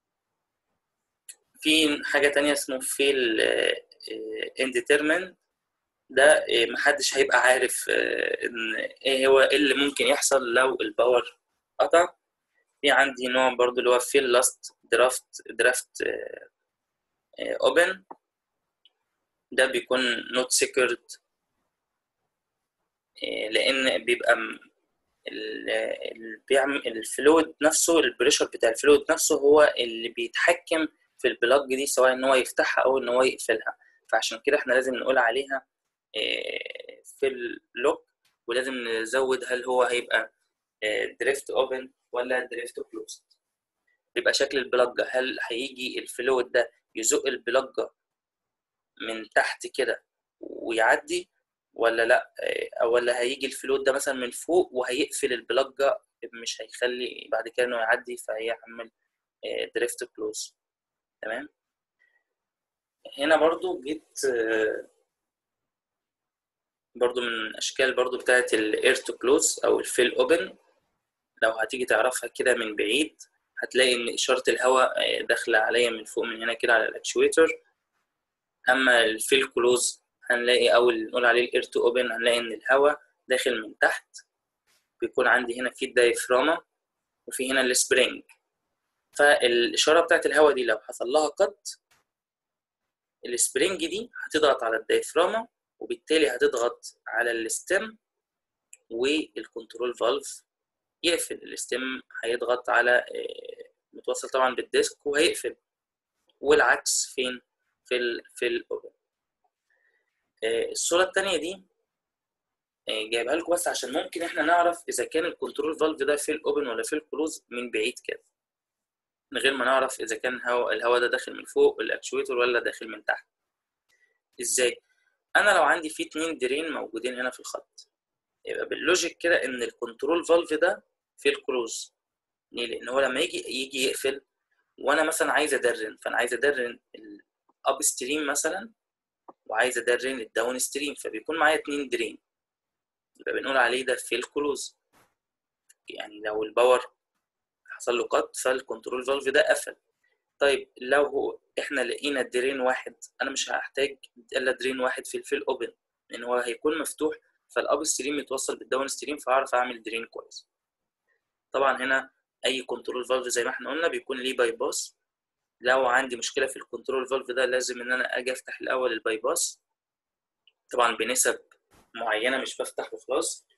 في حاجه تانية اسمه فيل انديترمن، ده محدش هيبقى عارف ان ايه هو اللي ممكن يحصل لو الباور قطع. في عندي نوع برضو اللي هو فيل لاست درافت درافت اوبن، ده بيكون نوت سيكورد لان بيبقى بيعمل الفلويد نفسه، البريشر بتاع الفلويد نفسه هو اللي بيتحكم في البلاج دي سواء ان هو يفتحها او ان هو يقفلها. فعشان كده احنا لازم نقول عليها في اللوك، ولازم نزود هل هو هيبقى دريفت اوبن ولا دريفت كلوز. بيبقى شكل البلاجة، هل هيجي الفلويد ده يزق البلاجة من تحت كده ويعدي ولا لا، او ولا هيجي الفلويد ده مثلا من فوق وهيقفل البلاجة مش هيخلي بعد كده انه يعدي فهيعمل دريفت كلوز. تمام. هنا برضو جيت برضو من الاشكال برضو بتاعت الاير تو كلوز او الفيل اوبن. لو هتيجي تعرفها كده من بعيد هتلاقي ان اشاره الهواء داخله عليا من فوق من هنا كده على الاكشويتر. اما الفيل كلوز هنلاقي او اللي نقول عليه الاير تو اوبن هنلاقي ان الهواء داخل من تحت. بيكون عندي هنا في الدايفراما وفي هنا السبرينج، فالاشاره بتاعت الهواء دي لو حصل لها قط السبرينج دي هتضغط على الدايفراما وبالتالي هتضغط على الستيم والكنترول فالف يقفل. الستيم هيضغط على متوصل طبعا بالديسك وهيقفل، والعكس فين في ال في الاوبن. الصوره الثانيه دي جايبها لكم بس عشان ممكن احنا نعرف اذا كان الكنترول فالف ده في الاوبن ولا في الكلوز من بعيد كده، من غير ما نعرف اذا كان هوا الهواء ده داخل من فوق الاكشويتور ولا داخل من تحت. ازاي؟ انا لو عندي فيه اتنين درين موجودين هنا في الخط، يبقى باللوجيك كده ان الكنترول فالف ده في الكلوز. ليه؟ لان هو لما يجي يجي يقفل وانا مثلا عايز ادرن، فانا عايز ادرن الاب ستريم مثلا وعايز ادرن الداون ستريم، فبيكون معايا اتنين درين، يبقى بنقول عليه ده في الكلوز. يعني لو الباور حصل له قط فالكنترول فالف ده قفل. طيب لو هو احنا لقينا درين واحد، انا مش هحتاج الا درين واحد في الفيل اوبن، لان هو هيكون مفتوح، فالاب ستريم يتوصل بالداون ستريم فاعرف اعمل درين كويس. طبعا هنا اي كنترول فالف زي ما احنا قلنا بيكون ليه باي باس. لو عندي مشكله في الكنترول فالف ده لازم ان انا اجي افتح الاول الباي باس، طبعا بنسب معينه، مش بفتح وخلاص،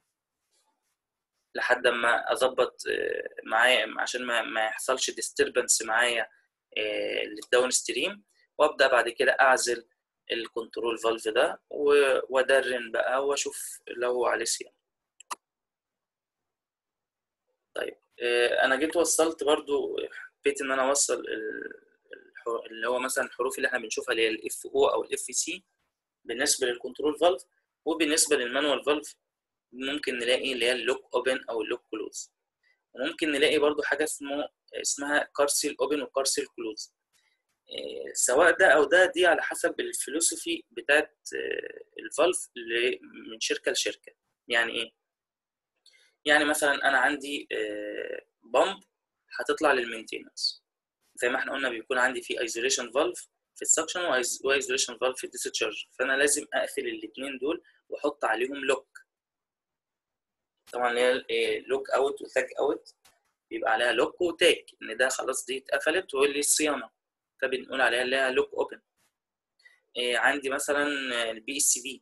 لحد ما اظبط معايا عشان ما, ما يحصلش ديستربنس معايا للداون ستريم، وابدا بعد كده اعزل الكنترول فالف ده وادرن بقى واشوف لو هو عليه صيانه. طيب انا جيت وصلت برضو، حبيت ان انا اوصل اللي هو مثلا الحروف اللي احنا بنشوفها اللي هي الاف او او الاف سي بالنسبه للكنترول فالف، وبالنسبه للمانوال فالف ممكن نلاقي اللي هي اللوك اوبن او اللوك كلوز، وممكن نلاقي برضو حاجه اسمه اسمها كارسيل اوبن وكارسيل كلوز. سواء ده او ده دي على حسب الفلوسفي بتاعت الفالف اللي من شركه لشركه. يعني ايه؟ يعني مثلا انا عندي بامب هتطلع للمينتيننس، زي ما احنا قلنا بيكون عندي في ايزوليشن فالف في السكشن وايزوليشن فالف في الديسشارج، فانا لازم اقفل الاثنين دول واحط عليهم لوك. طبعا اللي هي لوك اوت وتاج اوت بيبقى عليها لوك وتاج، ان ده خلاص دي اتقفلت واللي الصيانه، فبنقول عليها لها لوك اوبن. إيه عندي مثلا البي اس بي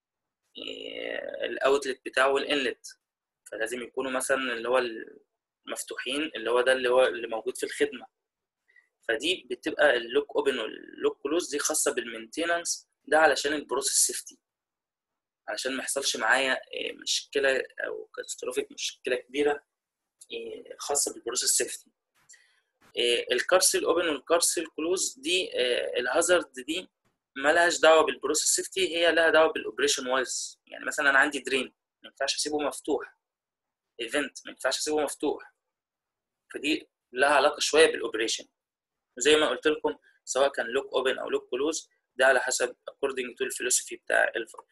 الاوتلت بتاعه والانلت، فلازم يكونوا مثلا اللي هو المفتوحين، اللي هو ده اللي هو اللي موجود في الخدمه، فدي بتبقى اللوك اوبن واللوك كلوز دي خاصه بالمينتيننس، ده علشان البروسيس سيفتي، علشان ما يحصلش معايا مشكله او كاتاستروفيك مشكله كبيره خاصه بالبروسيس سيفتي. الكارسل اوبن والكارسل كلوز دي الهازارد دي مالهاش دعوه بالبروسيس سيفتي، هي لها دعوه بالاوبريشن وايز. يعني مثلا انا عندي درين ما ينفعش اسيبه مفتوح، ايفنت ما ينفعش اسيبه مفتوح، فدي لها علاقه شويه بالاوبريشن. وزي ما قلت لكم سواء كان لوك اوبن او لوك كلوز ده على حسب according to الفلوسفي بتاع الفالف.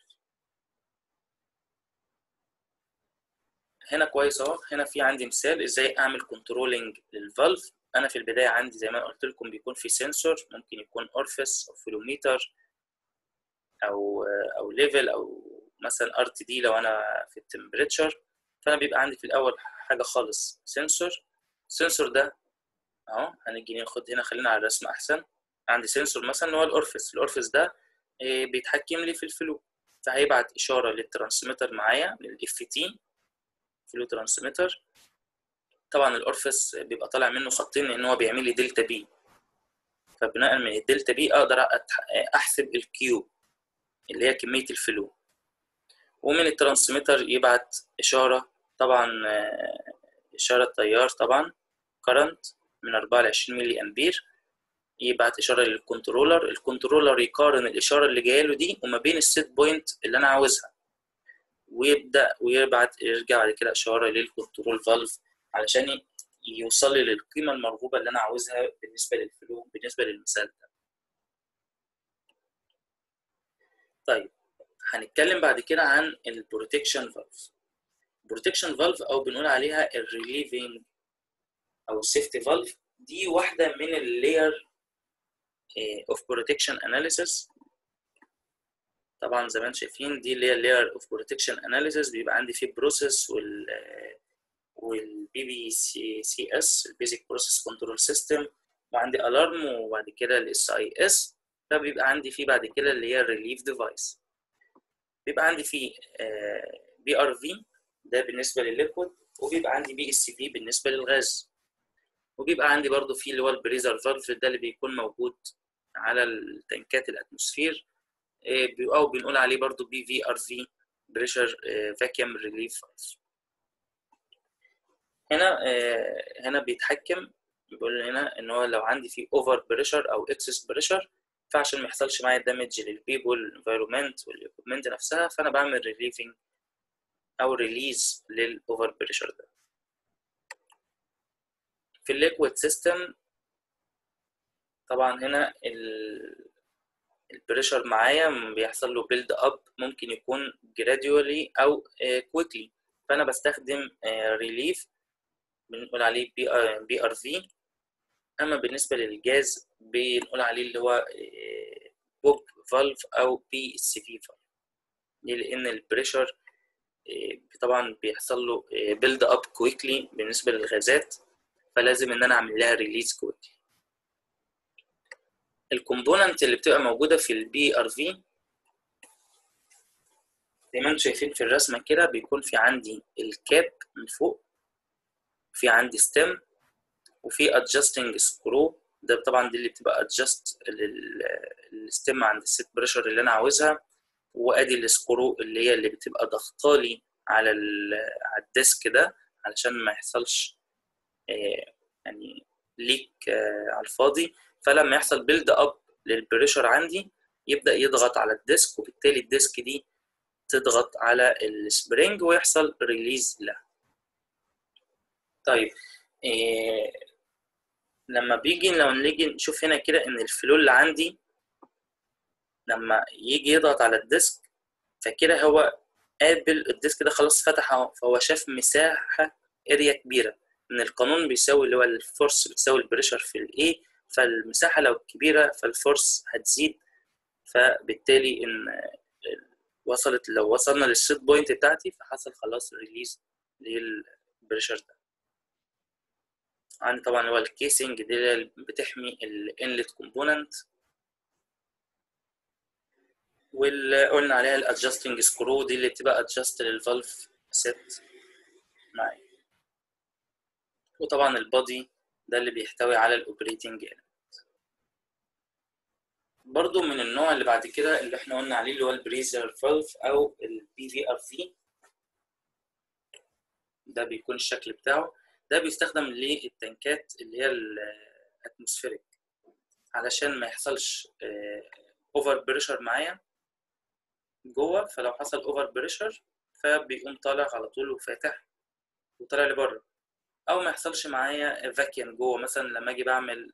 هنا كويس اهو، هنا في عندي مثال ازاي اعمل كنترولنج للفالف. انا في البدايه عندي زي ما قلت لكم بيكون في سنسور، ممكن يكون اورفيس او فلوميتر او او ليفل او مثلا ار تي دي لو انا في التمبريتشر. فانا بيبقى عندي في الاول حاجه خالص سنسور. السنسور ده اهو هنيجي ناخد هنا، خلينا على الرسم احسن. عندي سنسور مثلا هو الاورفيس، الاورفيس ده بيتحكم لي في الفلو، فهيبعت اشاره للترانسميتر معايا للاف تي فلو ترانسميتر. طبعا الاورفيس بيبقى طالع منه خطين لان هو بيعمل لي دلتا بي، فبناء من الدلتا بي اقدر احسب الكيو اللي هي كميه الفلو. ومن الترانسميتر يبعت اشاره، طبعا اشاره تيار طبعا كرنت من أربعة ل عشرين ملي امبير، يبعت اشاره للكنترولر، الكنترولر يقارن الاشاره اللي جايه له دي وما بين السيت بوينت اللي انا عاوزها، ويبدا ويبعت يرجع بعد كده اشاره للكنترول فالف علشان يوصل لي للقيمه المرغوبه اللي انا عاوزها بالنسبه للفلو بالنسبه للمثال ده. طيب هنتكلم بعد كده عن البروتكشن فالف. البروتكشن فالف او بنقول عليها الريليفنج او السيفتي فالف، دي واحده من اللاير اوف بروتكشن اناليسيس. طبعا زي ما انتم شايفين دي اللي هي اللاير اوف بروتكشن اناليسيس، بيبقى عندي فيه بروسيس وال والبي بي سي سي اس البيزك بروسيس كنترول سيستم، وعندي الارم، وبعد كده الاس اي اس. فبيبقى عندي فيه بعد كده اللي هي الريليف ديفايس، بيبقى عندي فيه بي ار في ده بالنسبه للليكويد، وبيبقى عندي بي اس في بالنسبه للغاز، وبيبقى عندي برضو فيه اللي هو البريزر فالف ده اللي بيكون موجود على التنكات الاتموسفير، او بنقول عليه برضو بي في ار في بريشر فاكيوم ريليف فالف. هنا هنا بيتحكم، بيقول هنا ان هو لو عندي فيه اوفر بريشر او اكسس بريشر، فعشان ما يحصلش معايا دامج للبيبول والانفايرمنت والايكويبمنت نفسها، فانا بعمل ريليفنج او ريليز للاوفر بريشر ده. في الليكويد سيستم طبعا هنا البريشر معايا بيحصل له بيلد اب، ممكن يكون جراديولي او كويكلي، فانا بستخدم ريليف بنقول عليه بي بي ار في. اما بالنسبه للجاز بنقول عليه اللي هو بوب فالف او بي اس في فالف، لان البريشر طبعا بيحصل له بيلد اب كويكلي بالنسبه للغازات، فلازم ان انا اعمل لها ريليز كويكلي. الكومبوننت اللي بتبقى موجوده في البي ار في زي ما انتم شايفين في الرسمه كده، بيكون في عندي الكاب من فوق، في عندي ستيم، وفي ادجستنج سكرو، ده طبعا دي اللي بتبقى ادجست للستيم عند الست بريشر اللي انا عاوزها، وادي السكرو اللي هي اللي بتبقى ضغطالي على على الديسك ده علشان ما يحصلش يعني ليك على الفاضي. فلما يحصل بيلد اب للبريشر عندي يبدا يضغط على الديسك، وبالتالي الديسك دي تضغط على السبرينج ويحصل ريليز لها. طيب إيه لما بيجي لو نيجي نشوف هنا كده ان الفلو اللي عندي لما يجي يضغط على الديسك، فكده هو قابل الديسك ده خلاص فتح اهو، فهو شاف مساحه اريا كبيره، ان القانون بيساوي اللي هو الفورس بتساوي البريشر في الاي، فالمساحه لو كبيره فالفورس هتزيد، فبالتالي ان وصلت لو وصلنا للسيت بوينت بتاعتي فحصل خلاص ريليز للبريشر ده. عندي طبعا هو الكيسنج دي اللي بتحمي الانلت كومبوننت، واللي قلنا عليها الادجستنج سكرو دي اللي بتبقى ادجست للفالف سيت معايا، وطبعا البادي ده اللي بيحتوي على الاوبريتنج ايلمنت. برضو من النوع اللي بعد كده اللي احنا قلنا عليه اللي هو البريزر فالف او البي في ار في، ده بيكون الشكل بتاعه. ده بيستخدم للتنكات اللي هي الاتموسفيريك علشان ما يحصلش اوفر بريشر معايا جوه، فلو حصل اوفر بريشر فبيقوم طالع على طول وفاتح وطالع لبره، او ما يحصلش معايا فاكيوم جوه. مثلا لما اجي بعمل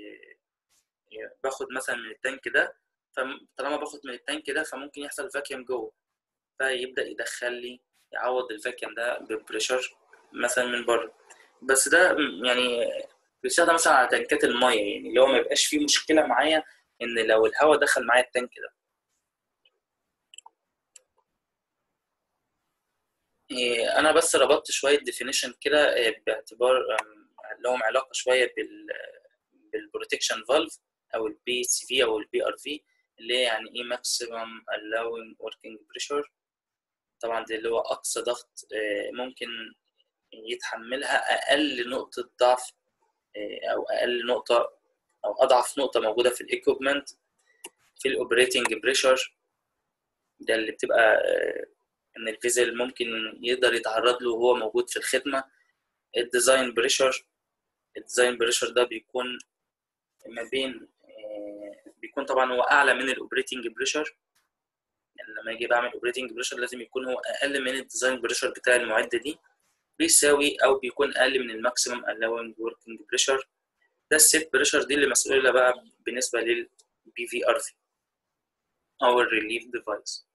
باخد مثلا من التانك ده، فطالما باخد من التانك ده فممكن يحصل فاكيوم جوه، فيبدا يدخل لي يعوض الفاكيوم ده ببريشر مثلا من بره. بس ده يعني بيستخدم مثلا على تنكات الميه، يعني اللي هو ما يبقاش فيه مشكله معايا ان لو الهواء دخل معايا التانك ده. انا بس ربطت شويه ديفينيشن كده باعتبار لهم علاقه شويه بال بالبروتكشن فالف او البي سي في او البي ار في، اللي هي يعني ايه ماكسيمم allowing working pressure. طبعا دي اللي هو اقصى ضغط ممكن يتحملها اقل نقطه ضعف او اقل نقطه او اضعف نقطه موجوده في الايكويبمنت. في الاوبريتنج بريشر ده اللي بتبقى ان الفيزل ممكن يقدر يتعرض له وهو موجود في الخدمه. الديزاين بريشر، الديزاين بريشر ده بيكون ما بين بيكون طبعا هو اعلى من الاوبريتنج بريشر، يعني لما اجي بعمل اوبريتنج بريشر لازم يكون هو اقل من الديزاين بريشر بتاع المعده دي، بيساوي او بيكون اقل من الماكسيمم allowing working بريشر. ده السيت بريشر دي اللي مسؤوله بقى بالنسبه للبي في ار في او الريليف ديفايس.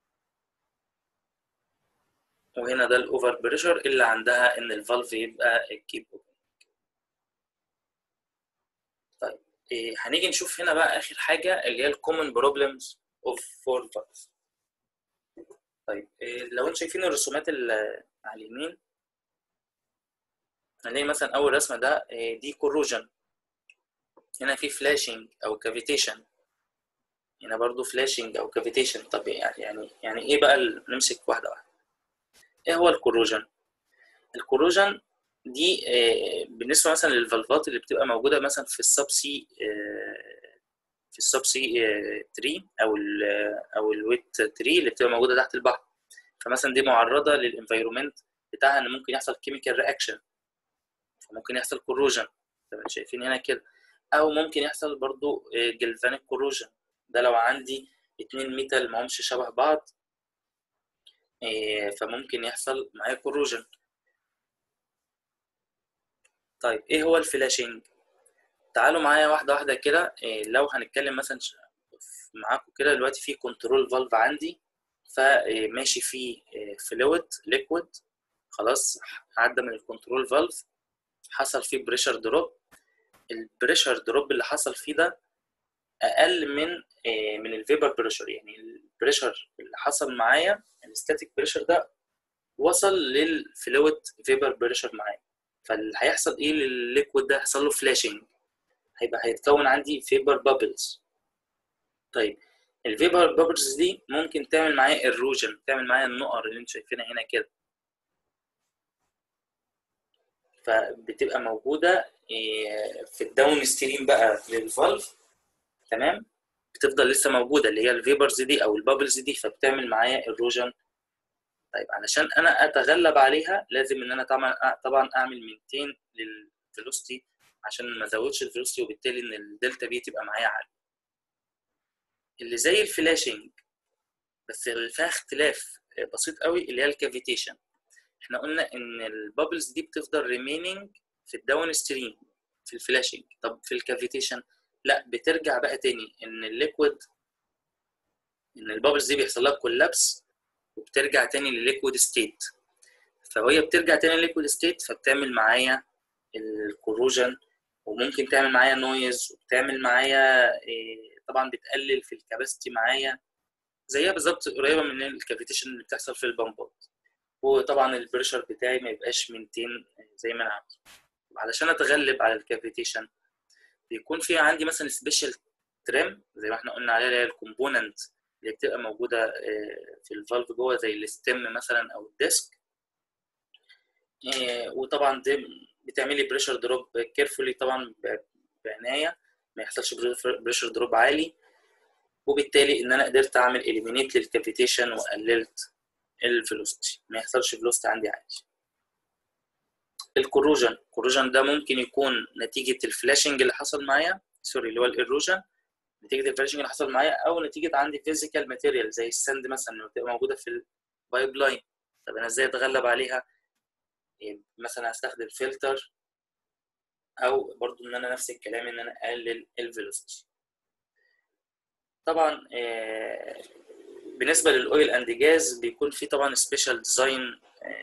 وهنا ده الاوفر بريشر اللي عندها ان الفالف يبقى كيب اوبن. طيب إيه هنيجي نشوف هنا بقى اخر حاجه اللي هي الكومن بروبلمز اوف فور فالف. طيب إيه لو انتم شايفين الرسومات اللي على اليمين، هنلاقي مثلا اول رسمه ده إيه دي كوروجن، هنا في فلاشنج او كافيتيشن، هنا برضو فلاشنج او كافيتيشن. طب يعني يعني يعني ايه بقى؟ نمسك واحده واحده. ايه هو الكوروجن؟ الكوروجن دي بالنسبه مثلا للفالفات اللي بتبقى موجوده مثلا في السب سي في السب سي تري او ال او الويت تري اللي بتبقى موجوده تحت البحر، فمثلا دي معرضه للانفايرومنت بتاعها ان ممكن يحصل كيميكال رياكشن، فممكن يحصل كوروجن زي ما شايفين هنا كده، او ممكن يحصل برضو جلفانيك كوروجن. ده لو عندي اتنين ميتال ما همش شبه بعض فممكن يحصل معايا كوروجن. طيب ايه هو الفلاشنج؟ تعالوا معايا واحده واحده كده. لو هنتكلم مثلا معاكم كده دلوقتي في كنترول فالف عندي، فماشي فيه فلويد ليكويد، خلاص عدى من الكنترول فالف، حصل فيه بريشر دروب. البريشر دروب اللي حصل فيه ده اقل من من الفيبر بريشر، يعني البريشر اللي حصل معايا الستاتيك بريشر ده وصل للفلويد فيبر بريشر معايا. فاللي هيحصل ايه للليكويد ده؟ هيحصل له فلاشنج، هيبقى هيتكون عندي فيبر بابلز. طيب الفيبر بابلز دي ممكن تعمل معايا ايروجن، تعمل معايا النقر اللي انتم شايفينها هنا كده، فبتبقى موجوده في الداون ستريم بقى للفالف، تمام، بتفضل لسه موجوده اللي هي الفيبرز دي او البابلز دي، فبتعمل معايا ايروجن. طيب علشان انا اتغلب عليها لازم ان انا طبعا طبعا اعمل مينتين للفيلوسيتي عشان ما ازودش الفيلوسيتي، وبالتالي ان الدلتا بي تبقى معايا عاليه. اللي زي الفلاشنج بس اللي فيها اختلاف بسيط قوي اللي هي الكافيتيشن. احنا قلنا ان البابلز دي بتفضل ريميننج في الداون ستريم في الفلاشنج. طب في الكافيتيشن لا، بترجع بقى تاني ان الليكويد، ان البابلز دي بيحصل لها كولابس وبترجع تاني للليكويد ستيت، فهي بترجع تاني للليكويد ستيت فبتعمل معايا الكوروجن، وممكن تعمل معايا نويز، وبتعمل معايا طبعا بتقلل في الكاباسيتي معايا، زيها بالظبط قريبه من الكافيتيشن اللي بتحصل في البامبات. وطبعا البريشر بتاعي ما يبقاش مينتين زي ما انا عاوز. علشان اتغلب على الكافيتيشن بيكون في عندي مثلا سبيشال تريم زي ما احنا قلنا عليها، اللي هي الكومبوننت اللي بتبقى موجوده في الفالف جوه زي الستيم مثلا او الديسك. وطبعا دي بتعملي بريشر دروب كيرفولي طبعا بعنايه، ما يحصلش بريشر دروب عالي، وبالتالي ان انا قدرت اعمل اليمينيت للكافيتيشن وقللت الفيلوسيتي، ما يحصلش فيلوسيتي عندي عالي. الكوروجن، الكوروجن ده ممكن يكون نتيجه الفلاشنج اللي حصل معايا، سوري اللي هو الايروجن، نتيجه الفلاشنج اللي حصل معايا، او نتيجه عندي فيزيكال ماتيريال زي الساند مثلا اللي بتبقى موجوده في البايب لاين. طب انا ازاي اتغلب عليها؟ مثلا هستخدم فلتر، او برضو ان انا نفس الكلام ان انا اقلل الفيلوسيتي. طبعا بالنسبه للاويل اند جاز بيكون في طبعا سبيشال ديزاين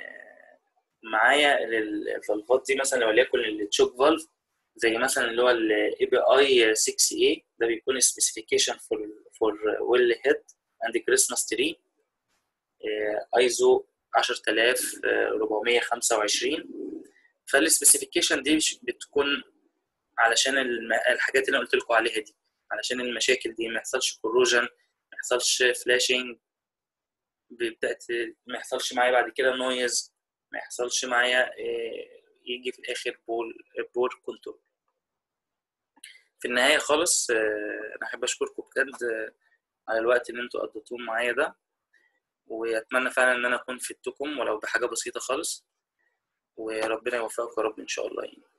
معايا للفالفات دي، مثلا لو وليكن التشوك فالف زي مثلا اللي هو الاي بي اي ستة اي، ده بيكون سبيسيفيكيشن فور فور ويل هيد اند كريسماس تري ايزو عشرة آلاف وأربعمية وخمسة وعشرين. فالسبيسيفيكيشن دي بتكون علشان الحاجات اللي انا قلت لكم عليها دي، علشان المشاكل دي ما يحصلش كوروجن، ما يحصلش فلاشنج، بتاعت ما يحصلش معايا بعد كده نويز، ما يحصلش معايا يجي في الاخر بول بور كنترول. في النهايه خالص انا احب اشكركم بجد على الوقت اللي انتوا قضيتوه معايا ده، واتمنى فعلا ان انا اكون فدتكم ولو بحاجه بسيطه خالص، وربنا يوفقكم يا رب ان شاء الله يعني.